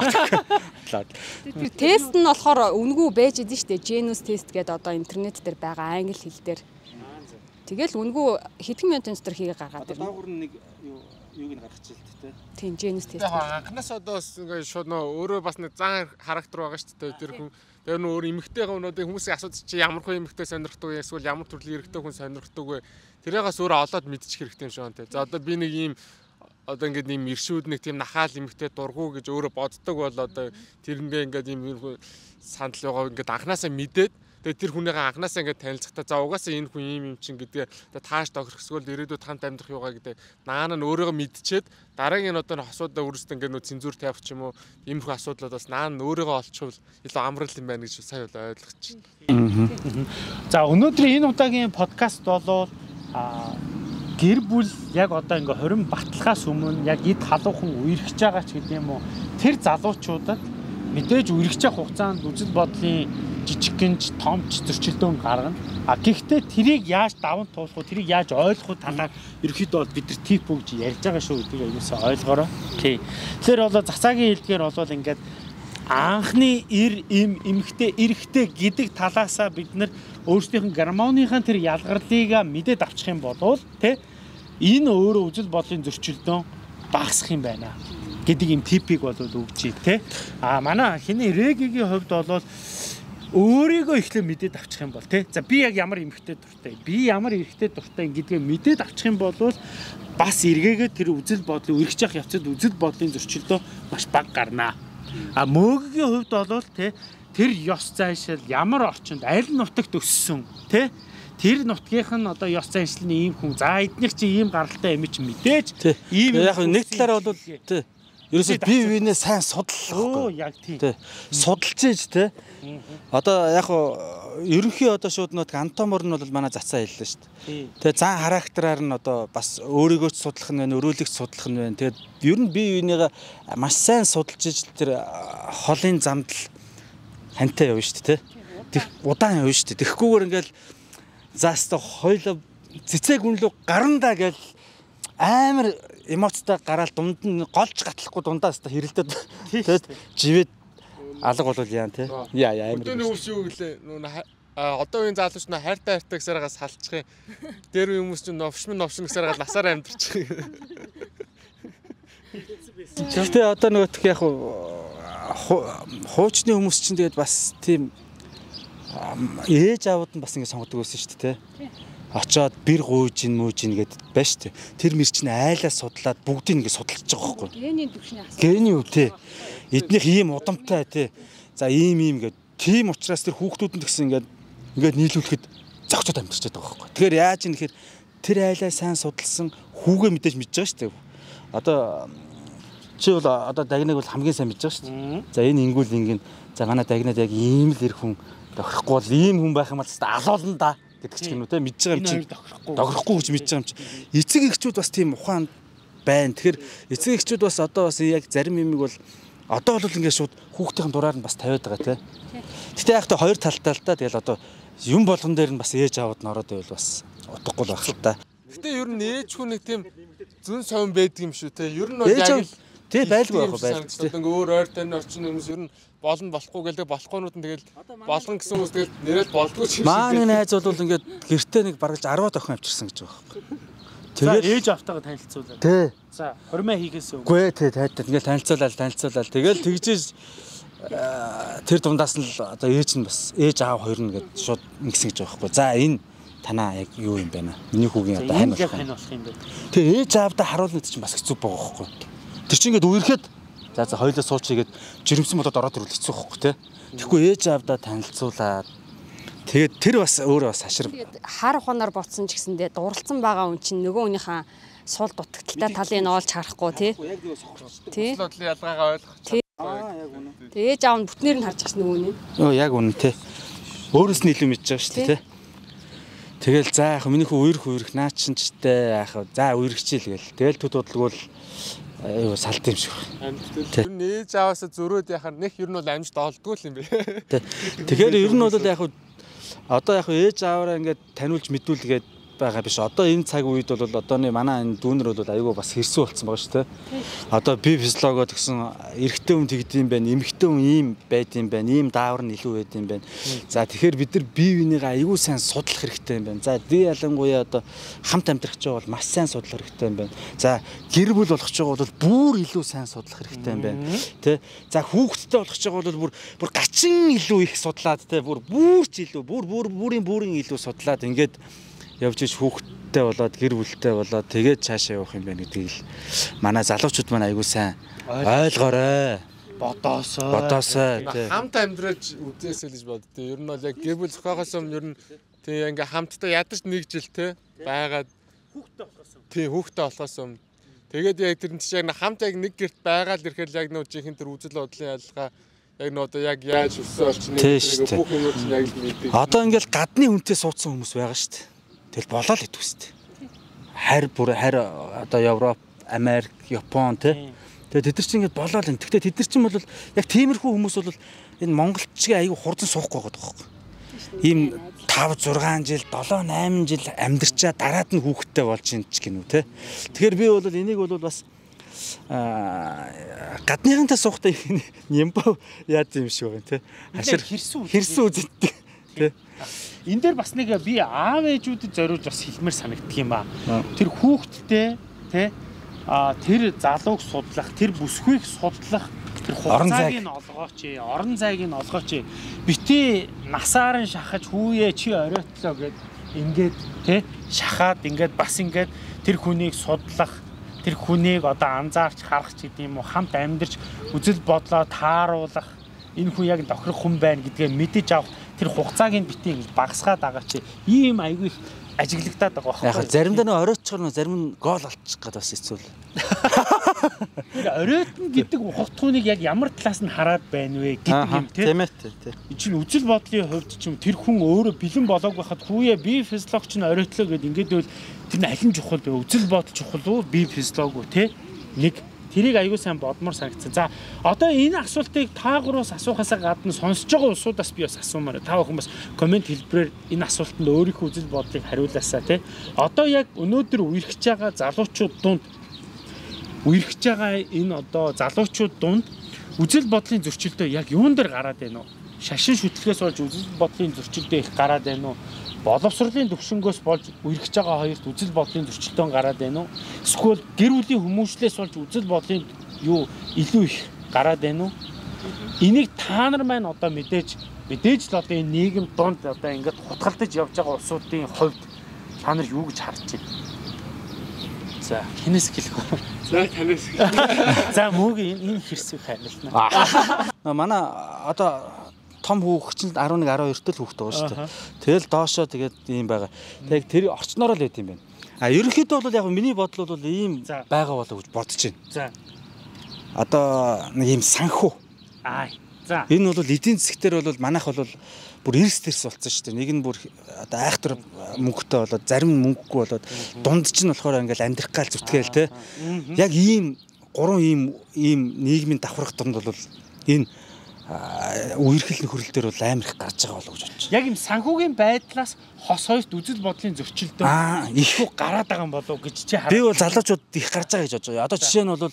Тэр тест нь болохоор үнгүй байж идэв штэ. Genus test гэдэг одоо интернет дээр байгаа англи хэл дээр. Тэгэл үнгүй хэдхэн минутын дотор хийгээ гаргаад ирнэ. Доогуур нэг юуг нь гаргачихлаа тэ. Тийм Genus test. Яг анхнаас одоо ингээд шууд нөө өөрөө бас нэг зан характер байгаа шүү дээ. Тэр хүн тэр нөө өөр эмэгтэйгээ өнөөдөр хүмүүсийн асуудал чи ямар хүн эмэгтэй сонирхдаг вэ? Эсвэл ямар төрлийн эрэгтэй хүн сонирхдаг вэ? Тэрээс өөрөө олоод мэдчих хэрэгтэй юм шиг байна те. За одоо би нэг ийм одоо ингээд ийм иршүүд нэг тийм нахаал эмэгтэй дургу гэж өөрөө боддог бол одоо тэрнгээ ингээд ийм санал байгаа ингээд анхнаасаа мэдээд тэгээд тэр хүнийгээ анхнаасаа ингээд танилцахтаа за угаасаа энэ хүн ийм юм чин гэдгээ тааш тохирох эсвэл ирээдүйд хамт амьдрах юугаа гэдэг наана нь өөрийгөө мэдчихэд дараагийн одоо хосуудаа үрсд ингээд нөө цензур тавих ч юм уу иймэрхүү асуудлууд бас наана өөрийгөө олчвол илүү амрал юм байна гэж сая бол ойлгочих. За өнөөдөр энэ удаагийн подкаст болоо гэр бүл яг одоо ингээ 20 баталгаас өмнө яг эд халуухан үерхэж байгаа ч гэдэг юм уу тэр залуучуудад мэдээж үерхэж явах хугацаанд үзэл бодлын жижиггэнж томч зөрчилдөөн гаргана. Гэхдээ тэрийг яаж даван туулах вэ? Тэрийг яаж ойлгох вэ? Талаар ерөөхдөө бол бид нар тип өгж ярьж байгаа шүү гэдгийг аюулсаа ойлгоорой. Тий. Тэгэхээр бол цацаагийн хэлдгээр бол ингээд анхны эмхтэй эрэгтэй гэдэг талаасаа бид нар өөрсдийнх нь гормоныхаа тэр ялгарлыг мэдээд авчих юм бол тий энэ өөрөө үзэл бодлын зөрчилдөөн багасах юм байна гэдэг юм типийг бол өгч тий. Манай хиний Регигийн хувьд бол өөрийгөө ихлэ мэдээд авчих юм бол тий. За би яг ямар эмхтэй дуртай, би ямар эрэгтэй дуртай гэдгээ мэдээд авчих юм бол бас эргээгээ тэр үзэл бодлын үргэж явах явцад үзэл бодлын зөрчилдөө маш бага гарнаа. Мөөгийн хувьд бол тий тэр ёс заншил ямар орчинд аль нутагт өссөн тий тэр нутгийнх нь одоо ёс заншлын ийм хүн за эднийх чи ийм гаралтай юм чи мэдээж ийм яг нэг талаараа бол тий ерөөсөө бие биенээ сайн судлах байхгүй. Яг тийм. Тий. Судалж ийж тий. Одоо яг ерөнхий одоо шууд нөт антомор нь бол манай зацаа хэллээ шүү дээ. Тэгээ зан характераар нь одоо бас өөрийгөө ч судлах нь байна, өрөөлөгч судлах нь байна. Тэгээд ер нь бие биенийгээ маш сайн судалж ийж тэр холын замд л хантай явна шүү дээ тий. Удаан явна шүү дээ. Тэгэхгүйгээр ингээл зааста хойлоо цэцэг үнлүү гарандаа гэл амар эмоцтой гараал дунд нь голж гатлахгүй дундаас та хэрэлдээд тэгээд живэд алга болвол яа тий. Яа амар. Өдөөний үс юу гэлээ одоо үеийн залууч нөө хайртай гэсээрээ салчих юм. Дээр үеийн хүмүүс чинь новшмын гэсээрээ насаараа амьдарчих. Гэхдээ одоо нөгөөх яг хуучны хүмүүс чинь тэгээд бас тийм ээж аавууд нь бас ингэ сонгодог байсан шүү дээ тий. Очоод бэр гуйж ин мууж ин гэдэг байна шүү дээ. Тэр мэр чинь айлаа судлаад бүгдийг ингэ судалж байгаа байхгүй. Гений төвшний асуу. Гений үү тий. Эднийх ийм удамтай тий. За ийм гэдэг. Тийм учраас тэр хүүхдүүдэнд гэсэн ингээд нийлүүлэхэд зогцоод амьдарч байгаа байхгүй. Тэгэхээр яаж юм нэхэр тэр айлаа сайн судалсан хүүгээ мэдээж мэдж байгаа шүү дээ. Одоо чи бол одоо дагныг бол хамгийн сайн мэдж байгаа шүү дээ. За энэ ингүүл ингэн за гана дагнад яг ийм л ирэх хүн тохирохгүй бол ийм хүн байх юм бол алуулна да гэдэг ч юм уу те мэдж байгаа юм чи тохирохгүй гэж мэдж байгаа юм чи эцэг эхчүүд бас тийм ухаан байна. Тэгэхээр эцэг эхчүүд бас одоо бас яг зарим юмыг бол одоо бол ингээд шууд хүүхдийн дураар нь бас тавиад байгаа те. Гэтэ яг та хоёр талтай л та тэгэл одоо юм болгон дээр нь бас ээж аавд нь ороод байвал бас утгагүй л байх л та. Гэтэ ер нь ээж хүн нэг тийм зүн совин байдаг юм шүү те. Ер нь яг Тий байлгүй байх байлгүй. Ингээ өөр ойр тань орчин хүмүүс ер нь болно болохгүй гэдэг болохгүйнууд нь тэгэл болгон гэсэн хүмүүс тэгэл нэрэл болдгоо ч юм шиг. Маань найз бол ингээд гэртээ нэг бараг 10 охин авчирсан гэж байгаа байхгүй. Тэгээд ээж автайгаа танилцуулаад. Тий. За хормоо хийхээс өмнө. Үгүй ээ тий тайтай ингээд танилцуулаад тэгэл тэгжээж тэр дундаас нь л одоо ээж нь бас ээж аав хоёр нь ингээд шууд ингэсэн гэж байгаа байхгүй. За энэ танаа яг юу юм бэ наа? Миний хүүгийн одоо хань болох юм бэ? Тэгээ ээж аавдаа харуулна гэдэг чинь бас хэцүү байгаа байхгүй. Тэр чинь ингээд үерхэд за хоёулаа суучихгээд жирэмсэн болоод ороод ирвэл хэцүү байхгүй те. Тэгэхгүй ээж аавдаа танилцуулаад тэгээд тэр бас өөрөө бас хашир. Тэгээд хар ухаанаар ботсон ч гэсэндээ дурлцсан байгаа хүн чинь нөгөө хүнийхээ сул дутагдaltaй талыг нь олж харахгүй тий. Тий. Бодлын ялгаагаа ойлгох. Яг үнэ. Тэгээд ээж аав нь бүтнээр нь харж байгаа нөгөө нь. Йоо яг үнэ те. Өөрөөс нь илүү мэдж байгаа шүү дээ те. Тэгэл за яг миний хүү үерх наа чинчтэй яг за үерхчихэл гээл. Тэгэл төд бодлогол аюу салт юм шиг. Тэр нээж аваасаа зөрөөд яхаар нэх ер нь бол амжилт олдгүй л юм бэ. Тэгэхээр ер нь бол яг одоо яг ээж аваараа ингээд таниулж мэдүүлгээд байгаа биш. Одоо энэ цаг үед бол одооны манай энэ дүүнер бол аюу бас хэрсүү болсон байгаа шүү дээ. Одоо би физиологиод гэсэн эрэгтэй хүн тэгдэм байх, эмэгтэй хүн ийм байдсан байх, ийм даавар нь илүү байдсан байх. За тэгэхээр бид нар бие бинийгээ аюу сайн судлах хэрэгтэй юм байна. За ди ялангуяа одоо хамт амьдрах ч бол маш сайн судлах хэрэгтэй юм байна. За гэр бүл болох ч бол бүр илүү сайн судлах хэрэгтэй юм байна. Тэ? За хүүхэдтэй болох ч бол бүр гачин илүү их судлаад тэ бүр ч илүү бүрийн илүү судлаад ингээд явж иж хүүхдтэй болоод гэр бүлтэй болоод тэгээд цаашаа явах юм байна гэдгийг л манай залуучууд маань аягүй сайн ойлгоорой. Бодоосоо тий. Хамт амьдраж үзээсэй гэж боддөө. Ер нь бол яг гэр бүл зохиогоос өмнө ер нь тий ингээ хамтдаа ядарч нэг жил тий байгаад Хүүхдтэй болохоос өмнө. тий хүүхдтэй болохоос өмнө. Тэгээд яг тэр нь чинь яг хамт яг нэг гэрт байгаад ирэхээр яг нөө жинхэнэ тэр үзэл бодлын ялгаа яг нөө одоо яг яаж өссөн олч нэг бүх хүмүүс яг л мэдээ. Одоо ингээл гадны хүнтэй суудсан хүмүүс байгаа шүү дээ. Тэгэл болоо л идэвчтэй. Харь одоо Европ, Америк, Япон тий. Тэгээ тэд нар чинь ингээд болоо л энэ. Гэхдээ тэд нар чинь бол яг тиймэрхүү хүмүүс бол энэ монголчгийн аягүй хурдан суухгүй байгаа байхгүй. Ийм 5 6 жил, 7 8 жил амьдарчаа дараад нь хүүхэдтэй болж ин ч гинүү тий. Тэгэхээр би бол энийг бол бас гадныхантай суухтай нямбаа яад юм шиг байгаа тий. Хашир хэрсүү үздэг тий. Энэ дээр бас нэг би аав ээжүүдэд зориулж бас хэлмээр санагддаг юм ба. Тэр хүүхэдтэй тий тэр залууг судлах, тэр бүсгүйг судлах, тэр хугацааг нь орон зайг нь олгооч. Бити насаар нь шахаж хүүе чи оройтлоо гэд ингээд тий шахаад ингээд бас ингээд тэр хүнийг судлах, тэр хүнийг одоо анзаарч харах ч гэдэм юм уу, хамт амьдарч үзэл бодлоо тааруулах, энэ хүн яг тохирох хүн байна гэдгээ мэдэж авах тэр хугацааг нь бити ингэж багасгаад байгаа чи ийм айгүй их ажиглагдаад байгаа байхгүй. Яг заримдаа нөө оройтчор нөө зарим нь гол олчих гээд бас хэцүү л. Тэр оройтно гэдэг ухагтхууныг яг ямар талаас нь хараад байна вэ гэдэг юм тийм ээ тий. Чинь үзэл бодлын хувьд ч юм тэр хүн өөрөө бэлэн болоог байхад хүүе би физиологч нь оройтлоо гэд ингээд бол тэр нь алин чухал вэ? Үзэл бодол чухал уу? Би физиолог уу тий? Нэг тэрийг аягүй сайн бодмоор санагдсан. За одоо энэ асуултыг та гураас асуухаасаа гадна сонсож байгаа улсуудаас би бас асуумаар. Та бүхэн бас комент хэлбэрээр энэ асуултанд өөрийнхөө үзэл бодлыг хариулаасаа тий. Одоо яг өнөөдөр үерхэж байгаа залуучууд дунд үзэл бодлын зөрчилдөө яг юун дээр гараад байна уу? Шашин шүтлгээс болж үзэл бодлын зөрчилдөө их гараад байна уу? Боловсролын төвшнгөөс болж үерхэж байгаа хоёрт үзэл бодлын зөрчилдөөн гараад байна уу? Эсвэл гэр бүлийн хүмүүжлээс болж үзэл бодлын юу илүү их гараад байна уу? Энийг та нар маань одоо мэдээж л одоо энэ нийгэм донд одоо ингээд хутгалдаж явж байгаа улсуудын хувьд та нар юу гэж харж байна? За хинээс хэлэх вэ? За танаас. За мөгийн энэ хэрсийг хариулна. Манай одоо том хүүхч нь 11 12 тэл хүүхд байгаа шүү дээ. Тэгэл доошоо тэгээд ийм байгаа. Тэг тэр орчноор л байт юм байна. Ерөнхийдөө бол яг миний бодол бол ийм байгаа болоо гэж бодож байна. За. Одоо нэг ийм санхүү. За. Энэ бол эдийн засгтэр бол манайх бол бүр эрс дэрс болсон шүү дээ. Нэг нь бүр одоо айхтар мөнгөтэй болоод зарим нь мөнгөгүй болоод дунд чинь болохоор ингээл амьдрах гал зүтгээл те. Яг ийм гурван ийм нийгмийн давхрах донд бол энэ үерхэл нөхрөл дээр бол амар их гарч байгаа болов гэж бодож байна. Яг юм санхүүгийн байдлаас хос хоёрт үзэл бодлын зөрчилдөө их гараад байгаа юм болов гэж чи хараа. Би бол залуучууд их гарч байгаа гэж бодож байна. Одоо жишээ нь бол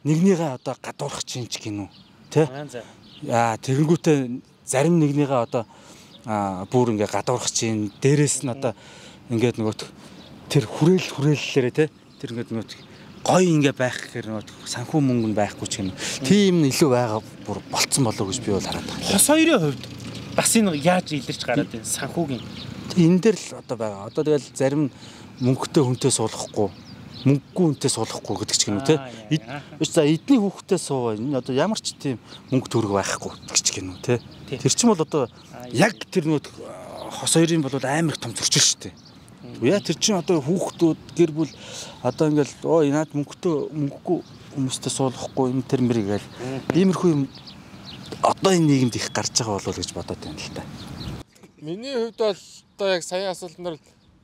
нэгнийгээ одоо гадуурах чинь ч гинүү. Тэ? За. Тэгэнгүүтээ зарим нэгнийгээ одоо бүр ингээ гадуурах чинь дээрээс нь одоо ингээд нөгөө тэр хүрээллээрээ те тэр ингээд нөгөө гоё ингээ байх гэхээр нөгөө санхүү мөнгө нь байхгүй ч юм. Тийм илүү байгаа бүр болцсон болоо гэж би бол хараад байна. Хос хоёрын хувьд бас энэ яаж илэрч гараад байна санхүүгийн. Энэ дээр л одоо байгаа. Одоо тэгэл зарим мөнгөтэй хүнтэй суулгахгүй, мөнгөгүй хүнтэй суулгахгүй гэдэг ч юм уу те. За эдний хүүхдэд суугаа. Энэ одоо ямар ч тийм мөнгө төгрөг байхгүй гэдэг ч юм уу те. Тэр чинь бол одоо яг тэр нөгөө хос хоёрын бол амар их том зөрчил шүү дээ. Яа тэр чинь одоо хүүхдүүд гэр бүл одоо ингээл наад мөнгөгүй хүмүүстэй суулгахгүй юм тэр мэр гээл иймэрхүү юм одоо энэ нийгэмд их гарч байгаа болов гэж бодоод байна л та. Миний хувьд бол одоо яг саяхан асуултанд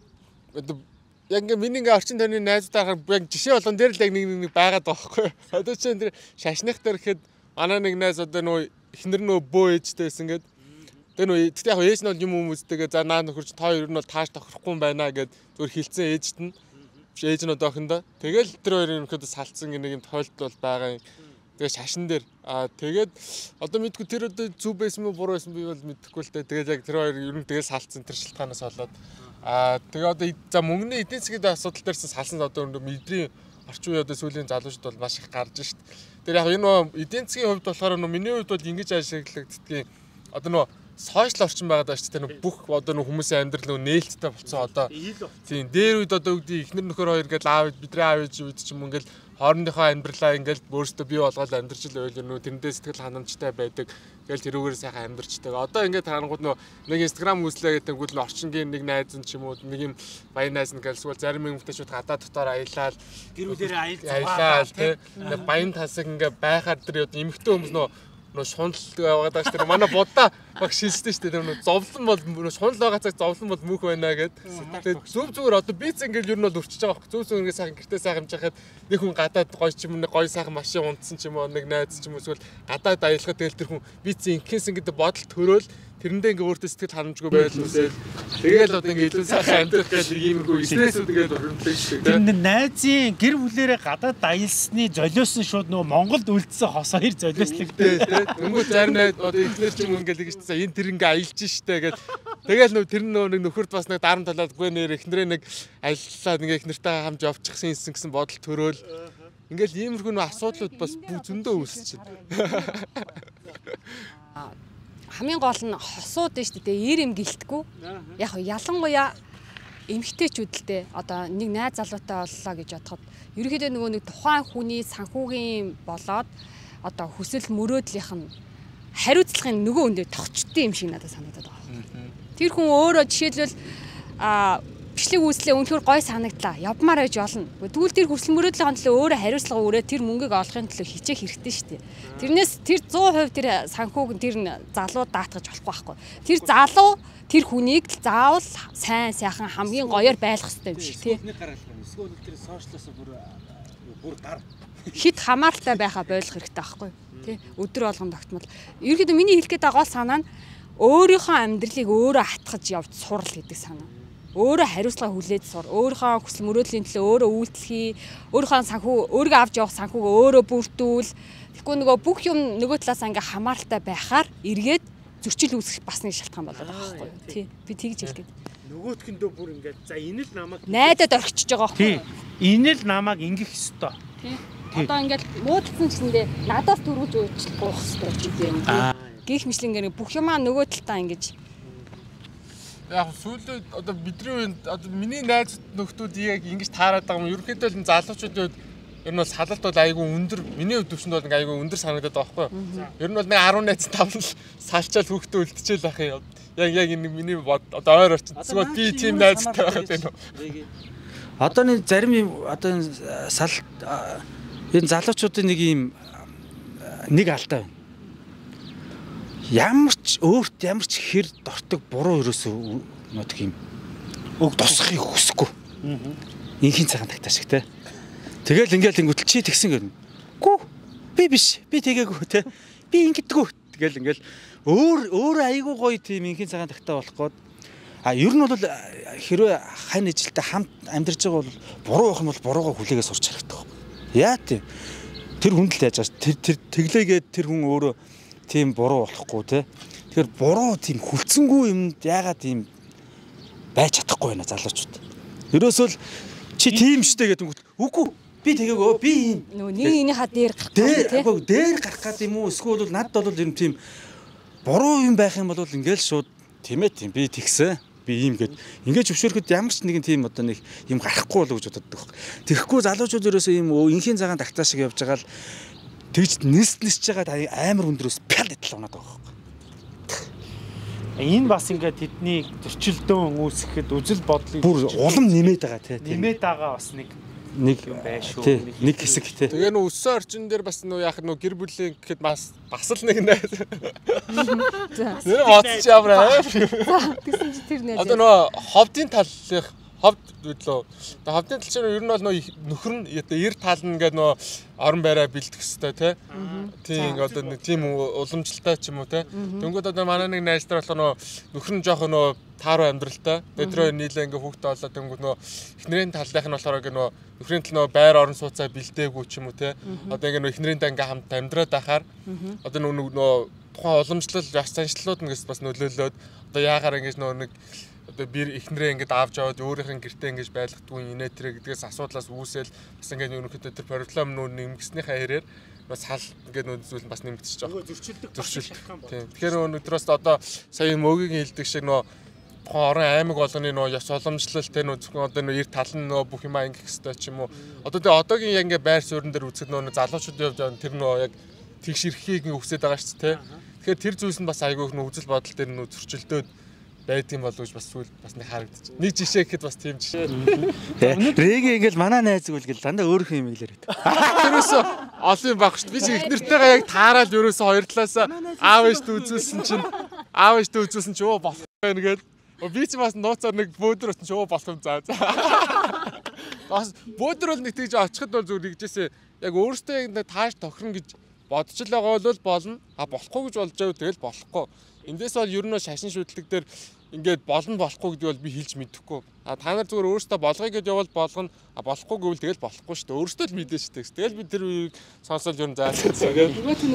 яг миний орчин тойрны найзуудаа яг жишээ болгон дээр л яг нэг байгаад байгаа байхгүй. Одоо чинь тэр шашных дээр гэхэд манай нэг найз одоо нөө эхнэр нөө бөө ээжтэйсэн гэдэг. Тэр нөө тэгтээ яг ээж нь бол юм хүмүүстэйгээ за наа нөхөрч та хоёр нь бол тааш тохирохгүй юм байна гэд зүгээр хилцэн ээжт нь ээж нь одоохондоо тэгэл тэр хоёрын өнөхөд салцсан нэг юм тохиолдол бол байгаа юм. Тэгээ шашин дээр тэгээд одоо мэдгүй тэр одоо зүв байсан мó буруу байсан би бол мэдэхгүй л дээ. Тэгээд яг тэр хоёр ер нь тэгэл салцсан тэр шилтгаанаас болоод тэгээ одоо за мөнгөний эдийн засгийн асуудал дээрсэн салсан одоо мэдрийн орчин үеийн одоо сүүлийн залуучууд бол маш их гарч шít. Тэр яг энэ эдийн засгийн хувьд болохоор миний хувьд бол ингэж ашиглагддгийг одоо нөө сошиал орчин байгаад байна шүү дээ. Бүх одоо хүмүүсийн амьдрал нээлттэй болсон одоо тийм дээр үед одоо үгдий эхнэр нөхөр хоёр ингээл аав бидний аав ээж үед ч юм ингээл хоорондынхоо амьдралаа ингээл өөрсдөө бий болгоод амьдарч л байл тэрэндээ сэтгэл ханамжтай байдаг. Ингээл тэрүүгээр сайхан амьдарчдаг. Одоо ингээд харангууд нэг инстаграм үзлээ гэдэг нь орчингийн нэг найз нь ч юм уу нэг юм баян найз нь гэлсгүй зарим хүмүүстэйчүүд гадаа дотоор аялал гэрүүлээрээ аялал тийм баян тасаг ингээд байхаар тэр эмэгтэй хүмүүс нөө шунал байгаад байгаа шүү дээ. Манай будаа баг шилжсэн шүү дээ. Тэр зовлон бол шунал байгаа цаг зовлон бол мөнх байна гэд. Тэгээд зөв зүгээр одоо биц ингээл ер нь бол өрчөж байгаа байхгүй. Зөв зөв ингээд сайхан гэртээ сайхан хэмжихад нэг хүн гадаад гоё ч юм уу гоё сайхан машин унтсан ч юм уу нэг найз ч юм уу эсвэл гадаад аялахад тэгэл тэр хүн биц инкээс ингээд бодол төрөөл тэрэндээ ингээ өөртөө сэтгэл ханамжгүй байл үсэл тэгэл одоо ингээ илүү сайхан амьдрах гэж иймэрхүү стрессүүд ингээд өрнөдөг шүү дээ. Тэр найзын гэр бүлэрээ гадаад аялсны золиосон шууд нөгөө Монголд үлдсэн хос хоёр золиослогдсон. Өнгөө зарим найз одоо ихлэр ч юм ингээ гэж та энэ тэр ингээ аялж штэ гэд тэгэл тэр нэг нөхөрт бас нэг дарам талаад гүй нэр эхнэрээ нэг аяллаа ингээ эхнэртэй хамж явчихсан гэсэн бодол төрөөл ингээл иймэрхүү асуудлууд бас зөндөө үүсэж байна. Хамгийн гол нь хосууд нь шүү дээ. Ир юм гэлтгүү. Яг ялангуяа эмэгтэйчүүдэлтэй одоо нэг найз залуутай боллоо гэж бодоход ерөөхдөө нөгөө нэг тухайн хүний санхүүгийн болоод одоо хүсэл мөрөөдлийнх нь хариуцлагын нөгөө өндөө тогтчтой юм шиг надад санагдаад байгаа. Тэр хүн өөрөө жишээлбэл бичлэг үүслээ өнөхөр гой санагдлаа. Явмаар байж болно. Тэгвэл тэр хүсэл мөрөөдлийн төлөө өөрөө хариуцлага өрөө тэр мөнгийг олохын төлөө хичээх хэрэгтэй шүү дээ. Тэрнээс тэр 100% тэр санхүүг тэр залуу даатгаж болохгүй байхгүй. Тэр залуу тэр хүнийг заавал сайн сайхан хамгийн гоёор байлгах хэрэгтэй юм шиг тий. Эсвэл тэр сошиалоос бүр гар хит хамааралтай байхаа ойлгох хэрэгтэй байхгүй тий. Өдөр болгон тогтмол. Ерөнхийдөө миний хэлэх гээд байгаа гол санаа нь өөрийнхөө амьдралыг өөрөө хатгаж явж сурал гэдэг санаа. Өөрөө хариуцлага хүлээж сур, өөрийнхөө хүсэл мөрөөдлийн төлөө өөрөө үйлчлэхий, өөрийнхөө санхүү, өөрийгөө авч явах санхүүгөө өөрөө бүрдүүл. Тэгэхгүй нөгөө бүх юм нөгөө талаас ингээ хамааралтай байхаар эргээд зөрчил үүсэх бас нэг шалтгаан болоод байгаа байхгүй юу? Тий. Би тэгж хэлгээд. Нөгөөдгөндөө бүр ингээд за энэ л намайг найдад орхиж байгаа байхгүй юу? Энэ л намайг ингэх ёстой. Тий. Одоо ингээд муудсан гэсэндээ надаас төрүүлж уучлах хэрэгтэй юм. Гэх мэтлэн ингээ бүх юмаа нөгөө талтаа ингэж яг сүүлийн одоо бидний үед одоо миний найз нөхдүүд яг ингэж таарад байгаа юм. Ерөнхийдөө л залуучуудын үед ер нь бол салалт бол айгүй өндөр. Миний хувьд төвшөнд бол айгүй өндөр санагдаад байгаа байхгүй юу? Ер нь бол нэг 10 найз 5 л салчаал хүүхдээ үлдчихэл байх юм. Яг энэ миний одоо ойр орчин. Эсвэл би тийм найзтай байгаад байна уу? Одоо нэг зарим юм одоо салалт энэ залуучуудын нэг юм нэг алдаа байна. Ямар ч хэр дортог буруу ерөөсөө нэг юм өг тусахыг хүсэхгүй. Инхийн цагаан тагтаа шиг те. Тэгэл ингээл ингүүтэл чи тэгсэн гэнэ. Гүү би биш. Би тэгээгүй те. Би ингэдэггүй. Тэгэл ингээл өөр айгүй гоё тийм инхийн цагаан тагтаа болох гээд ер нь бол хэрвээ хань ижилтэй хамт амьдарч байгаа бол буруу байх юм бол буруугаа хүлээгээс сурч харагдах. Яа тийм. Тэр хүн л яаж байгаа ш. Тэр тэглээгээд тэр хүн өөрөө тийм буруу болохгүй те. Тэгэхээр буруу тийм хүлцэнгүй юмд яагаад тийм байж чадахгүй байна залуучууд. Ерөөсөө л чи тийм штэ гэдэг үгүй би тэгээгүй би ийм нэг энийхээ дээр гарах дээр гарах гэдэг юм уу эсвэл надад бол ер нь тийм буруу юм байх юм бол ингээл шууд тийм ээ тийм би тэгсэн би ийм гэд ингээд зөвшөөрөхөд ямар ч нэгэн тийм одоо нэг юм гарахгүй болов гэж боддог. Тэгэхгүй залуучууд ерөөсөө ийм инхийн цагаан тагтаа шиг явж байгаа л тэгж нисж байгаа амар өндрөөс пял идэл унаад байгаа. Энэ бас ингээд тэдний зөрчилдөөн үүсгэхэд үзэл бодлыг бүр улам нэмээд байгаа тий. Нэмээд байгаа бас нэг юм байна шүү. Нэг хэсэг тий. Тэгээ нөө өссөн орчин дээр бас нөө яах нөө гэр бүлийн гэхэд бас л нэг нэ. Тэр моцч явраа. Тэгсэн чи тэр нэ. Одоо нөө ховдын талынх ховд гэдлөө. Тэгээ ховдын тал чинь ер нь бол нөө нөхөр нь эр таална гэдэг нөө орон байраа бэлдэх хэвээр тий. Тийм одоо нэг тийм уламжлалтай ч юм уу тий. Тэнгүүд одоо манай нэг найз нар болохоор нөхөр нь жоох нөө тааруу амьдралтай. Өдрөө нийлээ ингээ хүүхдээ болоод тэнгүүд нөө эхнэрийн талынх нь болохоор ингээ нөө нөхрийн тал нөө байр орон сууцаа бэлдээгүй ч юм уу тий. Одоо ингээ нөө эхнэрийнтэй ингээ хамт амьдраад байхаар одоо нөө тухайн уламжлал яс заншлууд нэгээс бас нөлөөлөөд одоо яагаар ингээ нөө нэг одоо би эхнэрээ ингээд авч аваад өөрийнх нь гэртээ ингэж байлгахдгүй инээ тэрэ гэдгээс асуудлаас үүсэл бас ингээд ерөнхийдөө тэр проблем нүү нэмгэснийхаа хэрээр бас хал ингээд нүү зүйл бас нэмэгдчихэж байгаа. Зөрчилдөг. Тийм. Тэгэхээр өнөөдрөөс одоо сая мөгийн хэлдэг шиг нөө орон аймаг болгоны нөө яс уламжлал тэ нөө зөвхөн одоо нөө эр тал нь нөө бүх юмаа ингэх хэвээр ч юм уу. Одоо тэгээ одоогийн яг ингээд байр суурин дээр үзэхэд нөө залуучууд явж байгаа тэр нөө яг тэгш ирэхийг хүсэж байгаа шүү дээ. Тэгэхээр тэр зүйлс нь бас айгүйх нөө үзэл бодол дээр нөө зөрчилдөөд байдсан болов гэж бас сүүл бас нэг харагдчих. Нэг жишээ гэхэд бас тийм жишээ. Рэгээ ингээл манай найзг үлгэл дандаа өөрөх юм иглэр байт. Тэрөөсөө олон юм баг шүү дээ. Би чи эхнэртэйгээ яг таараад ерөөсөө хоёр талаасаа аав ээжтэй үзүүлсэн чинь өө болох байна гээд. Би чи бас нууцаар нэг бөөдөр утсан чи өө болох юм заа. Бас бөөдөр бол нэг тийж очиход бол зүгээр нэгжээсээ яг өөртөө яг тааш тохирно гэж бодож л байгаа бол болно. Болохгүй гэж болж байв тэгэл болохгүй. Эндээс бол ер нь шашин шүтлэг дээр ингээд болно болохгүй гэдэг бол би хэлж мэдэхгүй. Та нар зүгээр өөрөөсөө болгоё гэж явал болгоно. Болохгүй гэвэл тэгэл болохгүй шүү дээ. Өөрөөсөө л мэдэн шүү дээ. Тэгэл би тэр үеийг сонсоод ер нь заасан.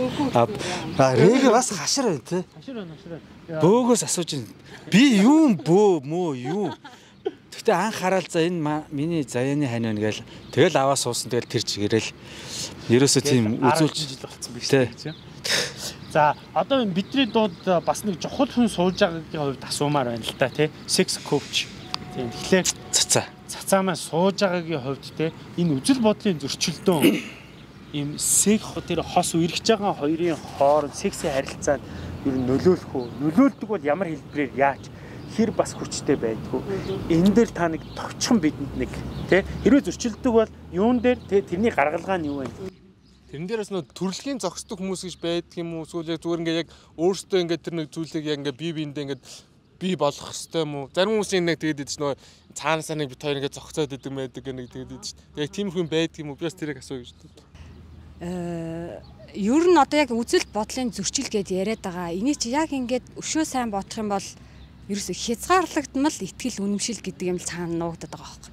Рэгээ бас хашир байна те. Хашир байна. Бөөгөөс асууж байна. Би юм бөө мөө юу? Гэхдээ анх хараад за энэ миний заяаны хань байна гээл. Тэгэл аваа суусан тэгэл тэр чигээрэл. Ерөөсөө тийм үзүүлж жил болсон биш үү? За одоо бидний дууд бас нэг чухал хүн сууж байгаагийн хувьд асуумаар байна л та тий. Sex coach. Тийм. Тэгэхээр цацаа маань сууж байгаагийн хувьд тий энэ үзэл бодлын зөрчилдөөн ийм секс тэр хос үргэж байгаа хоёрын хооронд сексийн харилцаанд ер нь нөлөөлөх үү? Нөлөөлдөг бол ямар хэлбэрээр яаж хэр бас хүчтэй байдгүй. Энэ дээр та нэг товчхон бидэнд нэг тий хэрвээ зөрчилдөг бол юун дээр тэрний гаргалгаа нь юу вэ? Тэрэн дээрээс нөө төрөлхийн зохисдог хүмүүс гэж байдаг юм уу? Эсвэл яг зүгээр ингээд яг өөртөө ингээд тэр нэг зүйлийг яг ингээд бие биендээ ингээд бий болгох хэрэгтэй юм уу? Зарим хүмүүс нэг тэгээд идэж нөө цаанаасаа нэг бит хоёр ингээд зогцоод идэг байдаг нэг тэгээд идэж. Яг тийм хүн байдаг юм уу? Би бас тэрийг асууя гэж байна. Ер нь одоо яг үзэл бодлын зөрчил гэдээ яриад байгаа. Эний чи яг ингээд өшөө сайн бодох юм бол ерөөсө хязгаарлагдмал итгэл үнэмшил гэдэг юм цаана нуугдаад байгаа байхгүй.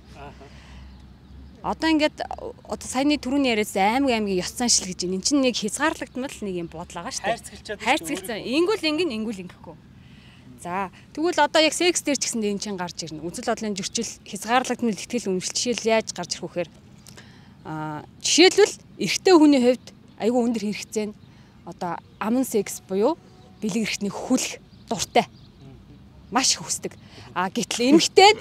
Одоо ингээд одоо саяны түрүүний яриадсан аймгийн ёс заншил гэж энэ чинь нэг хязгаарлагдмал нэг юм бодол байгаа шүү дээ. Хайрцагчаад. Ингүүл ингэхгүй. За тэгвэл одоо яг секс дээр ч гэсэн энэ чинь гарч ирнэ. Үзэл бодлын зөрчил хязгаарлагдмал итгэл үнэмшил жишээл яаж гарч ирэх вэхээр жишээлбэл эрэгтэй хүний хувьд айгүй өндөр хэрэгцээ нь одоо аман секс буюу бэлэг эрхтний хүлэх дуртай. Маш их хүсдэг. Гэтэл эмэгтэй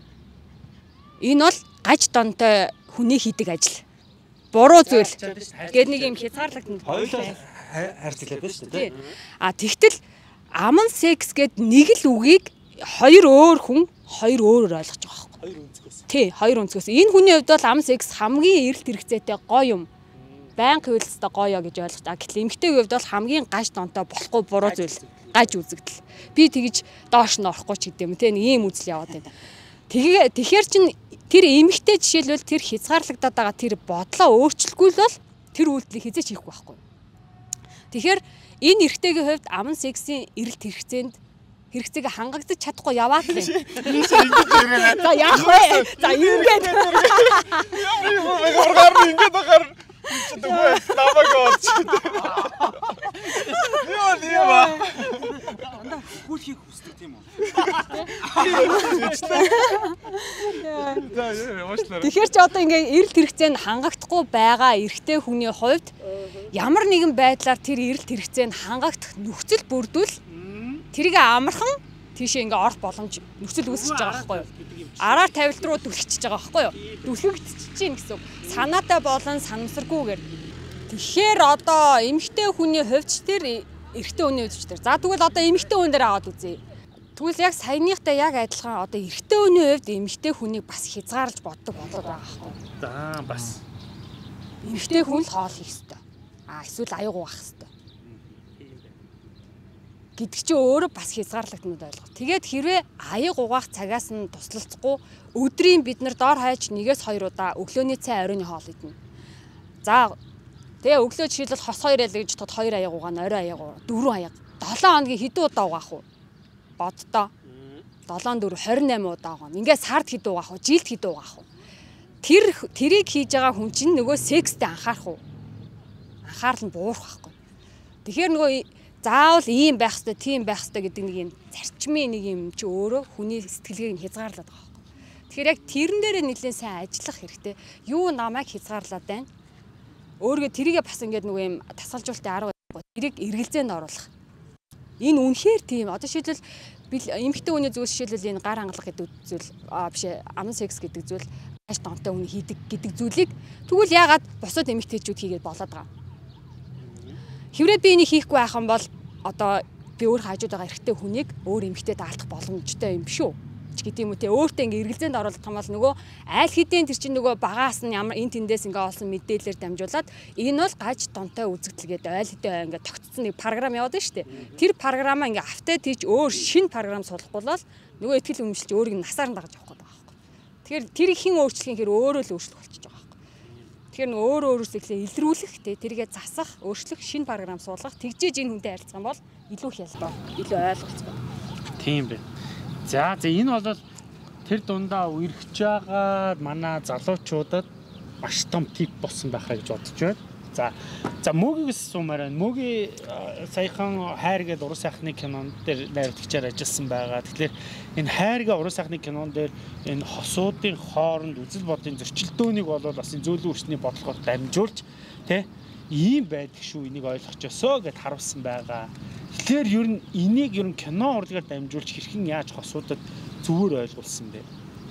энэ бол гаж донтой хүний хийдэг ажил. Буруу зүйл. Гэт нэг юм хязгаарлагдана. Хоёулаа хайрцаглаад байна шүү дээ. Тэгтэл аман секс гэд нэг л үгийг хоёр өөр хүн хоёр өөрөөр ойлгож байгаа байхгүй. Хоёр өнцгөөс. Тий, хоёр өнцгөөс. Энэ хүний хувьд бол аман секс хамгийн эрэлт хэрэгцээтэй гоё юм. Байнга хөвөлцтэй гоё гэж ойлгож байгаа. Гэтэл эмэгтэйгийн хувьд бол хамгийн гаж донтой болохгүй буруу зүйл. Гаж үзэгдэл. Би тэгж доош нь орохгүй ч гэдэм үү те нэг ийм үзэл яваад байна. Тэгэхээр чин тэр эмэгтэй жишээлбэл тэр хязгаарлагдаад байгаа тэр бодлоо өөрчлөхгүй л бол тэр үйлдэлийг хизээч хийхгүй байхгүй. Тэгэхээр энэ эрэгтэйгийн хувьд аман сексийн эрэлт хэрэгцээг хангагдаж чадахгүй яваад байна. За яах вэ? За ингээд. Ямар ингээд байгаа. Үгүй намайг олж. Яа. Андаа гүйл хийх хүсдэг тийм үү? Тэгэхээр ч одоо ингээ эрэлт хэрэгцээнд хангагдахгүй байгаа эрэгтэй хүний хувьд ямар нэгэн байдлаар тэр эрэлт хэрэгцээнд хангагдах нөхцөл бүрдвэл тэрийг амархан тийшээ ингээ орох боломж нөхцөл үүсэж байгаа байхгүй юу? Араар тавилт руу түлхчихэж байгаа байхгүй юу? Түлхэгдчихэж чинь гэсэн. Санаатай болон санамсаргүйгээр. Тэгэхээр одоо эмэгтэй хүний хувьд ч тэр эрэгтэй хүний хувьд ч тэр. За тэгвэл одоо эмэгтэй хүн дээр аваад үзье. Тэгвэл яг саяныхтай яг адилхан одоо эрэгтэй хүний хувьд эмэгтэй хүнийг бас хязгаарлаж боддог болоод байгаа байхгүй юу? За бас. Эмэгтэй хүн л хоол хийх ёстой. Эсвэл аяг угаах ёстой. Гэдэг чи өөрөө бас хязгаарлагдмууд ойлгоо. Тэгээд хэрвээ аяг угаах цагаас нь туслалцахгүй өдрийн бид нар доор хаяж 1-2 удаа өглөөний цай оройн хоол идэнэ. За тэгээ өглөө жишээлбэл хос 2 ял гэж тод 2 аяг угаана, орой аяг угаана, 4 аяг. 7 хоногийн хэдэн удаа угаах вэ? Боддоо. 7-4 28 удаа угаана. Ингээд сард хэдэн угаах вэ? Жилд хэдэн угаах вэ? Тэрийг хийж байгаа хүн чинь нөгөө секстэй анхаарах уу? Анхаарал нь буурах байхгүй. Тэгэхээр нөгөө заавал ийм байх ёстой, тийм байх ёстой гэдэг нэг юм зарчмын нэг юм чи өөрөө хүний сэтгэлгээг нь хязгаарлаад байгаа байхгүй. Тэгэхээр яг тэрэн дээрээ нэлээд сайн ажиллах хэрэгтэй. Юу намайг хязгаарлаад байна? Өөргөө тэрийгээ бас ингээд нөгөө юм тасгалжуулалтын арга байхгүй. Тэрийг эргэлзээнд оруулах. Энэ үнэхээр тийм. Одоо шийдвэл эмэгтэй хүний зүйлс шийдвэл энэ гар хангалах гэдэг зүйл биш ээ. Аман секс гэдэг зүйл маш донтой хүн хийдэг гэдэг зүйлийг тэгвэл яагаад бусад эмэгтэйчүүд хийгээд болоод байгаа. Хэврээ би энийг хийхгүй байх юм бол одоо би өөр хажууд байгаа эрэгтэй хүнийг өөр эмэгтэйд алдах боломжтой юм биш үү? Ч гэдэг юм уу те өөртөө ингээ эргэлзээнд оруулах юм бол нөгөө айл хэдийн тэр чинь нөгөө багаас нь ямар энэ тэндээс ингээ олсон мэдээлэлээр дамжуулаад энэ бол гаж донтой үзэгдэл гэдэг айл хэдийн ингээ тогтцсон нэг програм яваад байна шүү дээ. Тэр програмаа ингээ автаад тийч өөр шинэ програм суулгахгүй бол нөгөө ихтгэл үнэмшилж өөрийг насаар нь дагаж явах гэдэг байгаа байхгүй. Тэгэхээр тэр хэн өөрчлөх юм хэр өөрөө л өөрчлөх болчихж байгаа. Тэгэхээр өөрөө өөрөөсөө ихлэ илрүүлэх те тэргээ засах, өөрчлөх, шинэ програм суулгах, тэгжээж энэ хүнтэй харилцах юм бол илүү хялбар, илүү ойлголцоо. Тийм бэ. За энэ бол тэр дундаа үерхэж байгаа манай залуучуудад маш том тип болсон байхаа гэж бодож байна. За мөгийгс сумаар байна. Мөгийн саяхан хайр гэдэг уран сайхны кинон дээр найруулагчаар ажилласан байгаа. Тэгэхээр энэ хайрга уран сайхны кинон дээр энэ хосуудын хооронд үзэл бодлын зөрчилдөөнийг бол бас энэ зөөлөн өрчний бодлогоор дамжуулж тий ийм байдаг шүү энийг ойлгочихосоо гэд харуулсан байгаа. Тэгэхээр ер нь энийг ер нь кино урлагаар дамжуулж хэрхэн яаж хосуудад зүгээр ойлгуулсан бэ?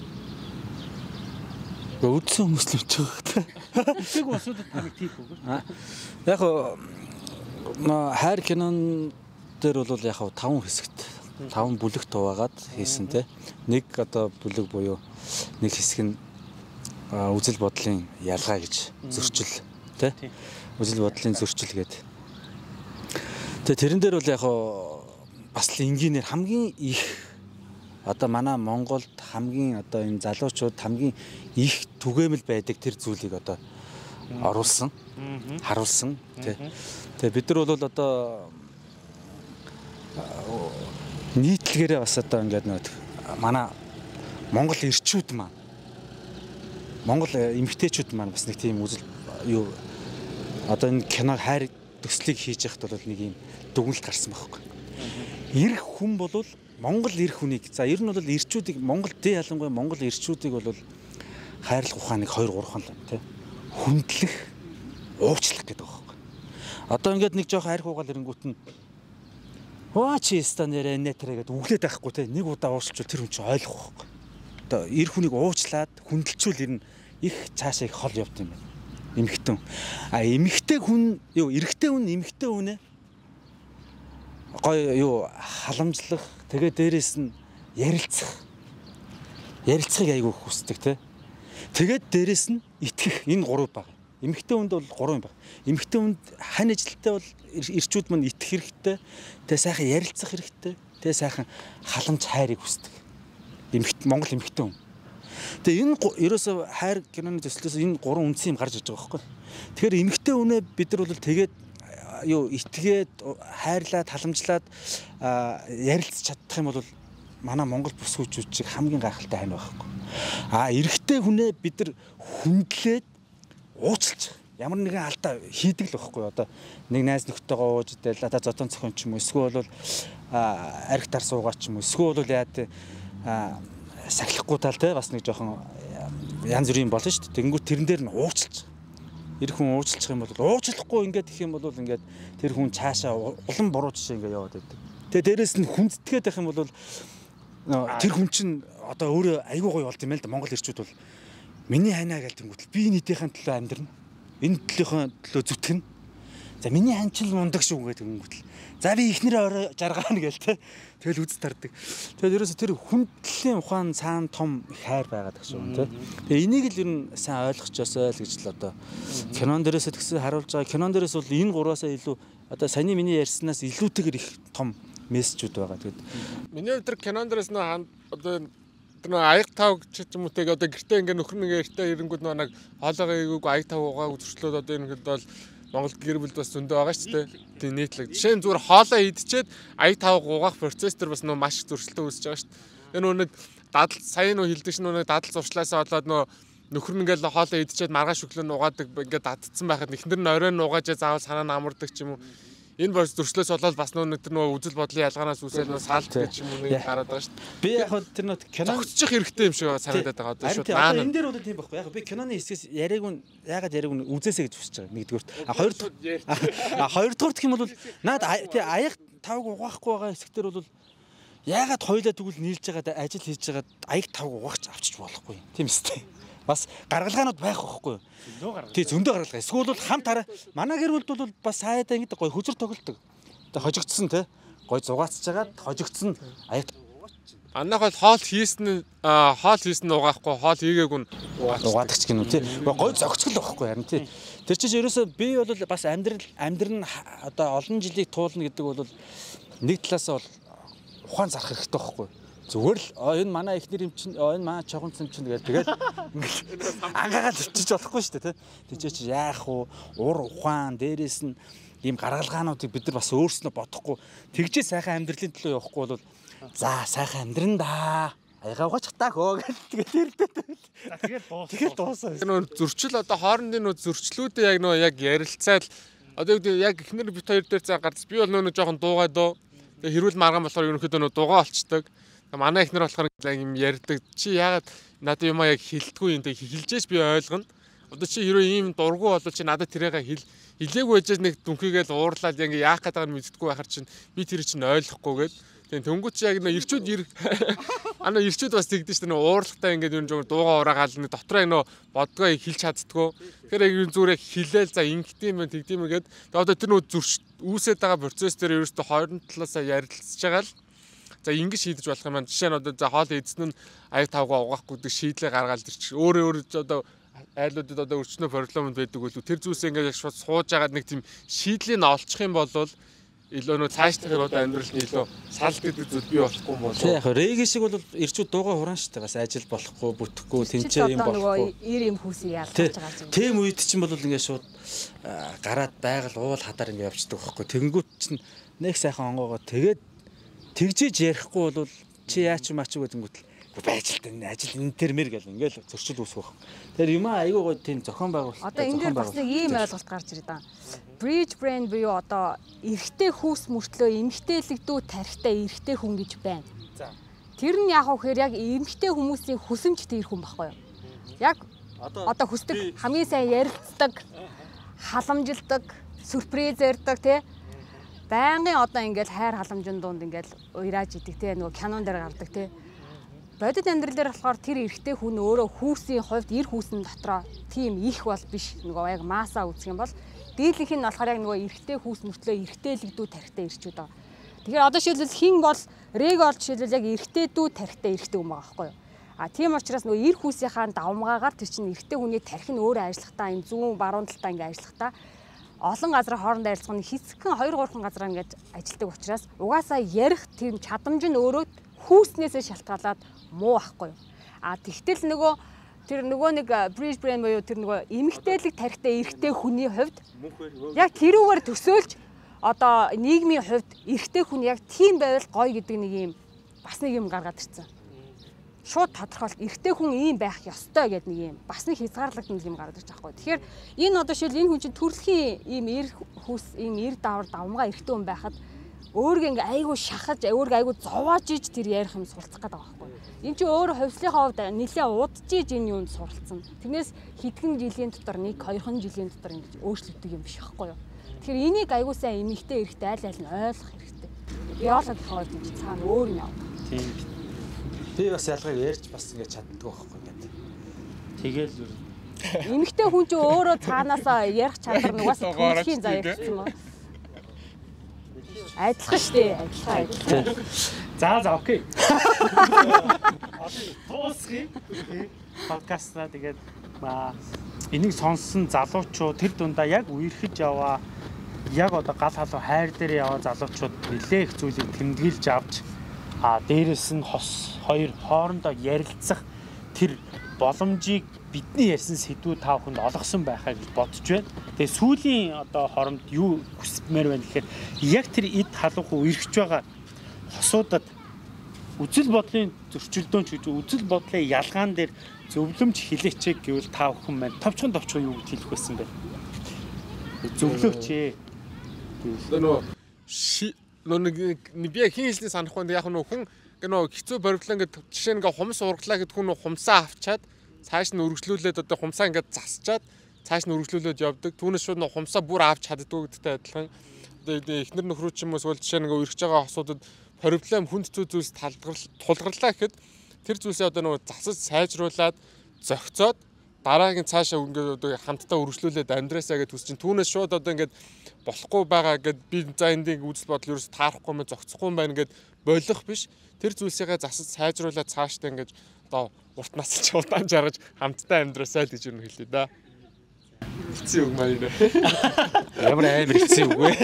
Өвдсөн хүмүүс л үчиж байгаа. Эцэг усуудад тамиг тийх үгүй. Яг хайр кинон дээр бол яг 5 хэсэгт 5 бүлэгт хуваагаад хийсэн те. Нэг одоо бүлэг буюу нэг хэсэг нь үзэл бодлын ялгаа гэж зөрчил те. Үзэл бодлын зөрчил гэдэг. Тэгээ тэрэн дээр бол яг бас л энгийнээр хамгийн их одоо манай Монголд хамгийн одоо энэ залуучууд хамгийн их түгээмэл байдаг тэр зүйлийг одоо оруулсан, харуулсан тий. Тэгээ бид нар бол одоо нийтлэгээрээ бас одоо ингээд нэг манай Монгол эрчүүд маань Монгол эмэгтэйчүүд маань бас нэг тийм үзэл юу одоо энэ кино хайр төслийг хийж яхад бол нэг юм дүгнэлт гарсан байхгүй. Ирэх хүн бол Монгол ирэх хүнийг за ер нь бол эрчүүдийг Монгол дэ ялангуяа Монгол эрчүүдийг бол хайрлах ухааныг 2 3 хон тий хүндлэх уучлах гэдэг байгаа юм. Одоо ингээд нэг жоох хайр хуугаал ирэнгүүт нь чи станерэ нэтэрэ гэдэг үглээд байхгүй тий нэг удаа уучлвал тэр хүн чинь ойлгох байхгүй. Одоо эр хүнийг уучлаад хүндэлчүүл ирнэ их цаашаа их хол явд юм байна. Эмэгтэй хүн. Эмэгтэй хүн юу эрэгтэй хүн эмэгтэй хүнээ гоё юу халамжлах тэгээ дээрээс нь ярилцахыг айгүй хүсдэг тий. Тэгээд дээрээс нь итгэх энэ 3 баг. Эмэгтэй хүнд бол 3 юм баг. Эмэгтэй хүнд хань ажилттай бол эрчүүд мань итгэх хэрэгтэй. Тэгээ сайхан ярилцах хэрэгтэй. Тэгээ сайхан халамж хайрыг хүсдэг. Монгол эмэгтэй хүн. Тэгээ энэ ерөөсөө хайр киноны төслөөс энэ 3 үндсэн юм гарч иж байгаа байхгүй. Тэгэхээр эмэгтэй хүнээ бид нар бол тэгээд юу итгээд хайрлаад халамжлаад ярилцж чадах юм бол манай Монгол бүс хүчүүд чиг хамгийн гайхалтай хань байхгүй. Эрэгтэй хүнээ бид нар хүндлээд уучлж ямар нэгэн алдаа хийдэг л байхгүй одоо нэг найз нөхдөйгөө ууж идэл одоо зодон цохон ч юм уу эсвэл бол арх тар суугаа ч юм уу эсвэл бол яа тэ сахилахгүй тал те бас нэг жоохон янз бүрийн болно шүү дээ. Тэгэнгүүт тэрэн дээр нь уучлж эр хүн уучлах юм бол уучлахгүй ингээд их юм бол ингээд тэр хүн цаашаа улам буруу жишээ ингээд яваад байдаг. Тэгээ дээрэс нь хүндэтгээд байх юм бол тэр хүн чинь одоо өөрөө айгүй гоё болд юм л да Монгол ирчүүд бол миний хайнаа гэлтэнгүүтэл би нийтийнхэн төлөө амьдрна. Энэ төлөөхөн төлөө зүтгэн. За миний хань ч мундаг шүү гэдэг өнгөтл. За би ихнэрээ орой жаргаана гээл те. Тэгэл үз тардаг. Тэгэл ерөөсө тэр хүндлийн ухаан цаана том хайр байгаад гэж шүү те. Тэгээ энийг л ер нь сайн ойлгочихосоо л гэж л одоо кинон дээрээс тэгсэн харуулж байгаа. Кинон дээрээс бол энэ гураасаа илүү одоо саяны миний ярьснаас илүүтэйгэр их том мессежүүд байгаа. Тэгэд миний өдөр кинон дээрээс нөө одоо тэр аяг тав ч юм уу тэг одоо гэртээ ингээ нөхөр нэг гэртээ ирэнгүүд нэг хоолойгоо ийггүй аяг тав угааг зөрчлөөд одоо энэ хэд бол Монгол гэр бүлд бас зөндөө байгаа ч тийм нийтлэг. Жишээ нь зүгээр хоолоо идчихэд аяг тав угаах процесс төр бас нөө маш их зөрчилтэй үүсэж байгаа шүү дээ. Тэр нөө нэг дадал сая нөө хилдэг ш нөө дадал зуршлаасаа болоод нөө нөхөр нэгэл хоолоо идчихэд маргааш өглөө нугаадаг ингээ дадцсан байхад ихнэр нь оройн нугааж заавал санаа намардаг ч юм уу. Энэ бас зөрчлөөс болоод бас нөө тэр нөө үзэл бодлын ялгаанаас үүсэл нөө салт гэж юм уу нэг гараад байгаа шүү дээ. Би яг тэр нөө кино зогсчих хэрэгтэй юм шиг санагдаад байгаа одоо шүү. Энэ дээр бол тийм байхгүй. Яг би киноны хэсгээс яриаг нь ягаад яриаг нь үзээсэй гэж хүсэж байгаа. Нэгдүгürt. Хоёрдугаар гэх юм бол наад аяг тавг угаахгүй байгаа хэсгээр бол ягаад хоёлаа тэгвэл нийлж байгаа ажил хийж байгаа аяг тавг угаагч авчиж болохгүй. Тийм үстэй. Бас гаргалгаанууд байх байхгүй юу? Тий зөндөө гаргалгаа. Эсвэл бол хамт хараа. Манай гэр бүлд бол бас сайдаа ингэ гоё хөзөр тоглолдог. Тэ хожигдсон те. Гоё зугаацж жагаад хожигдсон аяг Аннах бол хоол хийсэн угаахгүй хоол хийгээгүй нь угаадаг ч гинүү тий. Гоё зөгцгөл байхгүй харин тий. Тэр чинь ерөөсөө би бол бас амьдрал одоо олон жилийг туулна гэдэг бол нэг талаас бол ухаан зарах хэрэгтэй байхгүй. Зүгээр л энэ манай ихнэр юм чинь энэ манай чогон цэм чинь тэгэл ангаагаад өчөж болохгүй шүү дээ тий. Тэжээч яах вэ? Ур ухаан дээрээс нь ийм гаргалгаануудыг бид нар бас өөрснөө бодохгүй тэгжээ сайхан амьдралын төлөө явахгүй бол за сайхан амьдран да. Аягаа угаачих таа хөө гэдэг тэгэл дуусаа. Нөө зөрчил одоо хоорондын нөө зөрчлүүдээ яг ярилцаал одоо яг ихнэр бит хоёр дээр цаа гарц би бол нөө жоохон дуугаа дөө. Тэгээ хэрүүл маргаан болохоор ерөнхийдөө нөө дуугаа олцдог. Манай ихнэр болохоор юм ярьдаг. Чи яагаад надад юм яг хилдэггүй юм те хилжээж би ойлгоно. Одоо чи хэрвээ ийм дургу болол чи надад тэрээгээ хилээгүй байжээс нэг дүнхийгээл уурлаад яг яах гээд байгааг нь мэддэггүй байхаар чинь би тэр чинь ойлгохгүйгээд тийм төнгөч яг нөө ирчүүд бас тэгдэж шүү дээ нөө уурлагтай ингээд юм жоо дуугаа ураагаал нэг дотроо нөө бодгоо хилж чаддгүй. Тэгэхээр яг зүгээр хилээл за ингэдэм юм тэгдэм юм гээд одоо тэр нөө үүсээд байгаа процесс дээр ерөөсөө хоёрын талаасаа ярилцж байгаа л за ингэж шийдэж болох юм байна. Жишээ нь одоо за хоол эзэн нь аяг тавгаа угаахгүй гэдэг шийдлээ гаргаад ирчих. Өөр одоо айлуудад одоо өрчнөө проблемд байдаг үл тэр зүйлс ингээд яг шууд сууж агаад нэг тийм шийдлийг олчих юм бол илүү нөө цааш тэр одоо амьдралд илүү салт гэдэг зүйл бий болохгүй юм болоо. Тийм яг реги шиг бол ирчүүд дуугаа хураан штэ бас ажил болохгүй бүтэхгүй тэнцээ юм болохгүй. Ир юм хүүсийг ялгаж байгаа зүйл. Тийм үед чинь бол ингээд шууд гараад байгаль уул хадаар ингээд явчихдаг байхгүй. Тэгэнгүүт чинь нэг сайхан онгоогоо тэгээд тэгжиж ярихгүй бол чи яач юм аач гэдэнгүүт байжилтаа энэ ажил энэ термэр гэл ингээл зөрчил үүсэх байх. Тэр юм айгүй гоо тийм зохион байгуулалт. Одоо энэ дээр бас нэг ийм ойлголт гарч ирээд байна. Bridge brain буюу одоо эрэгтэй хүүс мөртлөө эмэгтэйлэгдүү тарихтай эрэгтэй хүн гэж байна. За. Тэр нь яг вэхээр яг эмэгтэй хүмүүсийн хүсэмж тэр хүн байхгүй юу? Яг одоо хүсдэг хамгийн сайн ярилцдаг, халамжилдаг, сюрприз ярьдаг тий. Байнгын одоо ингээл хайр халамжийн дунд ингээл уйрааж идэг тий нөгөө кинон дээр гардаг тий. Бодит амьдрал дээр болохоор тэр эрэгтэй хүн өөрөө хүүсийн хувьд эр хүүсэн дотроо тийм их бол биш нөгөө яг маасаа үүсгэх юм бол дийлэнх нь болохоор яг нөгөө эрэгтэй хүүс мөртлөө эрэгтэйлэгдүү тарихтай ирчүүд байгаа. Тэгэхээр одоо шилбэл хин бол рег олж шилбэл яг эрэгтэйдүү тарихтай эрэгтэй хүн байгаа байхгүй юу? А тийм учраас нөгөө эр хүүсийнхаа давмгаагаар тэр чинь эрэгтэй хүний тарих нь өөрөө ажиллахтаа энэ зүүн баруун талдаа ингээ ажиллахтаа олон газар хоорондоо ярилцах нь хэсэгхэн 2-3 газар ингээд ажилладаг учраас угаасаа ярих тийм чадамж нь өөрөө хүүснээсээ шалтгаалаад муу байхгүй юу? А тэгтэл нөгөө тэр нөгөө нэг bridge brain буюу тэр нөгөө эмэгтэйлэг тарихтай эрэгтэй хүний хувьд яг тэрүүгээр төсөөлж одоо нийгмийн хувьд эрэгтэй хүн яг тийм байвал гоё гэдэг нэг юм бас нэг юм гаргаад ирсэн. шууд тодорхойлт эрэгтэй хүн ийм байх ёстой гэдэг нэг юм бас нэг хязгаарлагдсан юм гараад ирж байгаа байхгүй. Тэгэхээр энэ одоо шил энэ хүн чинь төрөлхийн ийм эр хүс ийм эр давар давмгаа эрэгтэй хүн байхад өөргөө ингээ айгу шахаж өөргөө айгу зовоож иж тэр ярих юм суралцах гэдэг байгаа байхгүй. Энд чинь өөр хувьслийнхаа хувьд нэлээд удаж иж энэ юунд суралцсан. Тэрнээс хэдхэн жилийн дотор 1-2 жилийн дотор ингэж өөрчлөгдөг юм биш байхгүй юу. Тэгэхээр энийг айгу сайн эмэгтэй эрэгтэй аль аль нь ойлгох хэрэгтэй. Биологийн хувьд энэ цаана өөр юм яваа. Тийм. Би бас ялгыг ярьж бас ингэ чаддгүй байхгүй ингээд. Тэгэл Эмэгтэй хүн чинь өөрөө цаанаасаа ярих чадвар нугаас төрөлхийн заяа гэсэн юм. Адилхан шүү дээ. Адилхан. За окей. Тоосхи подкастаа тэгээд энийг сонссон залуучууд тэр дундаа яг үерхэж яваа яг одоо гал халуун хайр дээр яваа залуучууд нэлээ их зүйлийг тэмдэглэж авч дээрэс нь хос хоёр хоорондоо ярилцах тэр боломжийг бидний ярьсан сэдвүүд тав хүнд олгосон байхаа гэж бодож байна. Тэгээ сүүлийн одоо хоромд юу хүсмээр байна гэхээр яг тэр эд халуухан үерхэж байгаа хосуудад үзэл бодлын зөрчилдөөнч гэж үзэл бодлын ялгаан дээр зөвлөмж хилээч гэвэл тав хүн маань товчхон юу гэж хэлэх байсан бэ? Зөвлөөч ээ. Нөө би хин хэлсэн санахгүй яг нөө хүн хэцүү боривлаа ингээд жишээ нь ингээд хумс ургалаа гэд хүн хумсаа авчаад цааш нь үргэлжлүүлээд одоо хумсаа ингээд засчаад цааш нь үргэлжлүүлээд явдаг. Түүнээс шууд хумсаа бүр авч чаддгүй гэдэгтэй адилхан. Одоо эхнэр нөхрөө ч юм уу эсвэл жишээ нь ингээд үргэж байгаа хосуудад проблем хүнд зүй зүйлс тулгарлаа гэхэд тэр зүйлсээ одоо нөгөө засаж сайжруулад зохицоод дараагийн цаашаа ингээд одоо хамтдаа үргэлжлүүлээд амьдраасаа гэж хүсэж чинь түүнээс шууд одоо ингээд болохгүй байгаа гэд би за эндийг үзэл бодол ерөөс таарахгүй мэ зохицохгүй юм байна гэд болох биш. Тэр зүйлсээ засаж сайжруулад цаашдаа ингээд одоо уртнаас ч удаан жаргаж хамтдаа амьдраасаа л гэж юу хэлээ да. Хэцүү үг маань нэ. Ямар амар хэцүү үг вэ?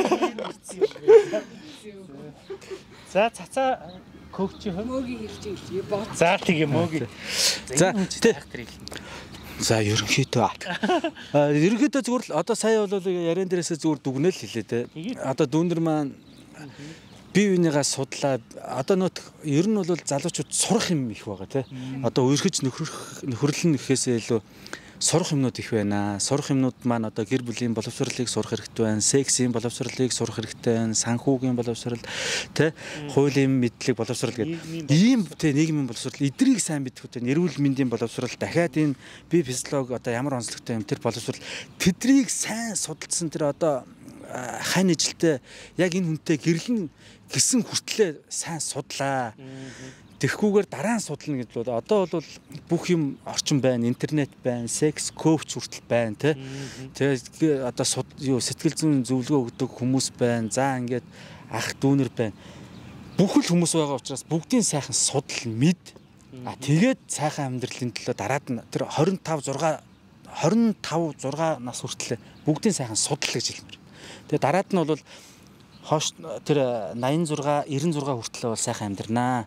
За цацаа коучи Мөгийг хэлж бод. За тийм мөгийг. За за ерөнхийдөө зүгээр л одоо сая бол яриан дээрээс зүгээр дүгнэл хэлээ те. Одоо дүүнэр маань бие биенийгаа судлаа. Одоо ер нь бол залуучууд сурах юм их байгаа те. Одоо үерхэж нөхөрлөн гэхээсээ илүү сурах юмнууд их байна. Сурах юмнууд маань одоо гэр бүлийн боловсролыг сурах хэрэгтэй байна. Сексийн боловсролыг сурах хэрэгтэй байна. Санхүүгийн боловсрол, тэ хуулийн мэдлэг боловсрол гэдэг. Ийм тэ нийгмийн боловсрол эдрийг сайн мэдэх үү, эрүүл мэндийн боловсрол, дахиад энэ бие физиологи одоо ямар онцлогтой юм тэр боловсрол тэдрийг сайн судалсан тэр одоо хань ижилтэй яг энэ хүнтэй гэрлэн гисэн хүртлээр сайн судлаа. Тэгэхгүйгээр дараа нь судална гэж бол одоо бол бүх юм орчин байна, интернет байна, секс коуч хүртэл байна тий. Тэгээ одоо сэтгэл зүйн зөвлөгөө өгдөг хүмүүс байна. За ингээд ах дүүнер байна. Бүх л хүмүүс байгаа учраас бүгдийн сайхан судал мэд. Тэгээд сайхан амьдралын төлөө дараад нь тэр 25 6 нас хүртэл бүгдийн сайхан судал гэж хэлмээр. Тэгээ дараад нь бол хоош тэр 86 96 хүртэл бол сайхан амьдрнаа.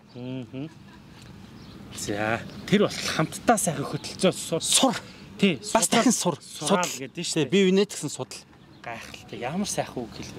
За тэр бол хамтдаа сайхан хөдөлцөө сур. Тий, бас дахин сур. Судал гэдэг нь шүү дээ. Би винэт гэсэн судал. Гайхалтай. Ямар сайхан үг хэлвэ.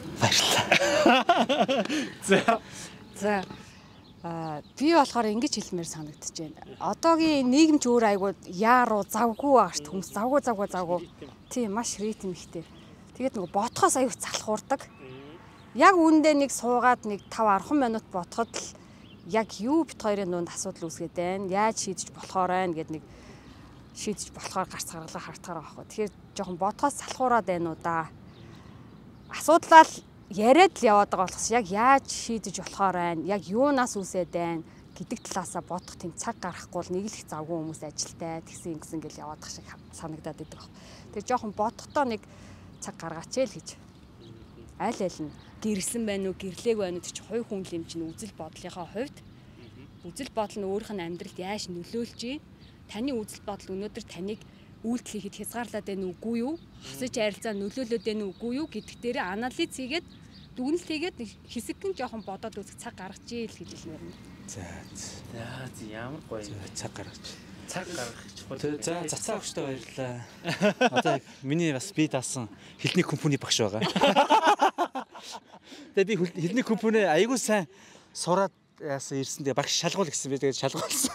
Баярлалаа. За би болохоор ингэж хэлмээр санагдаж байна. Одоогийн нийгэмч өөр айгууд яаруу завгүй байгаа шүү дээ. Хүмүүс завгүй. Тийм маш ритм ихтэй. Тэгээд нөгөө ботхоос аюу залхуурдаг. Яг үүндээ нэг суугаад нэг 5-10 минут ботход л яг юу бит хоёрын дунд асуудал үүсгээд байна. Яаж шийдэж болохоор байна гэд нэг шийдэж болохоор гарц гаргалаа хартахаар байхгүй. Тэгэхээр жоохон ботхоос залхуураад байна уу да. Асуудлаа л яриад л яваад байгаа болохос яг яаж шийдэж болохоор байна. Яг юунаас үүсээд байна гэдэг талаасаа бодох тийм цаг гарахгүй л нэг л их завгүй хүмүүс ажилтай тэгсэн гэл яваад ах шиг санагдаад байдаг баг. Тэгээ жоохон бодохдоо нэг цаг гаргаач л гэж. Аль нь гэрэлсэн байна уу, гэрлээг байна уу тэр чинь хувь хүн юм чинь үзэл бодлынхаа хувьд үзэл бодол нь өөрийнх нь амьдралд яаж нөлөөлж байна? Таны үзэл бодол өнөөдөр таныг үйлдэл хийхэд хязгаарлаад байна уугүй юу? Хасаж харилцаа нөлөөлөд байна уугүй юу гэдг дээр анализ хийгээд дүгнэлт хийгээд хэсэгэн жоохон бодоод үзэх цаг гаргаж ийл гэж хэлмээр байна. За ямар гоё цаг гаргаж. Цаг гаргах чухал. За цацаа өгчтэй баярлалаа. Одоо миний бас би даасан хэлний компани багш байгаа. Тэгээ би хэлний компани аягүй сайн сураад яасан ирсэн тэгээ багш шалгуул гэсэн би тэгээ шалгуулсан.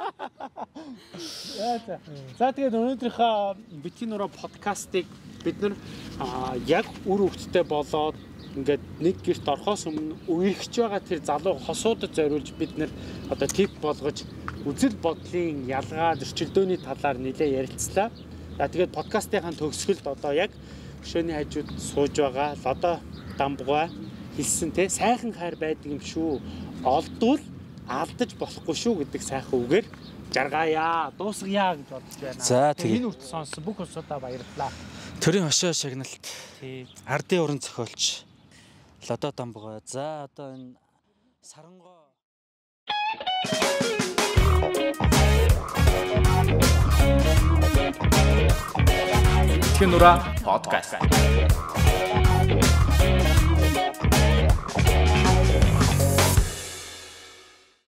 За тэгээд өнөөдрийнхөө битгий нуруу подкастыг бид нар яг үр хөвгттэй болоод ингээд нэг гэрт орохоос өмнө үерхэж байгаа тэр залуу хосуудад зориулж бид нар одоо тип болгож үзэл бодлын ялгаа зөрчилдөөний талаар нэлээд ярилцлаа. За тэгээд подкастынхаа төгсгөлд одоо яг өшөөний хажууд сууж байгаа лодо дамбугай хэлсэн те сайхан хайр байдаг юм шүү. Олдвол алдаж болохгүй шүү гэдэг сайхан үгээр жаргаая, дуусгая гэж бодож байна. За тэгээд энэ үрт сонссон бүх усудаа баярлалаа. төрийн хошоо шагналт. Тий. Ардын уран зохиолч Лодо дамбугай. За одоо энэ сарангоо Битгий нураа подкаст.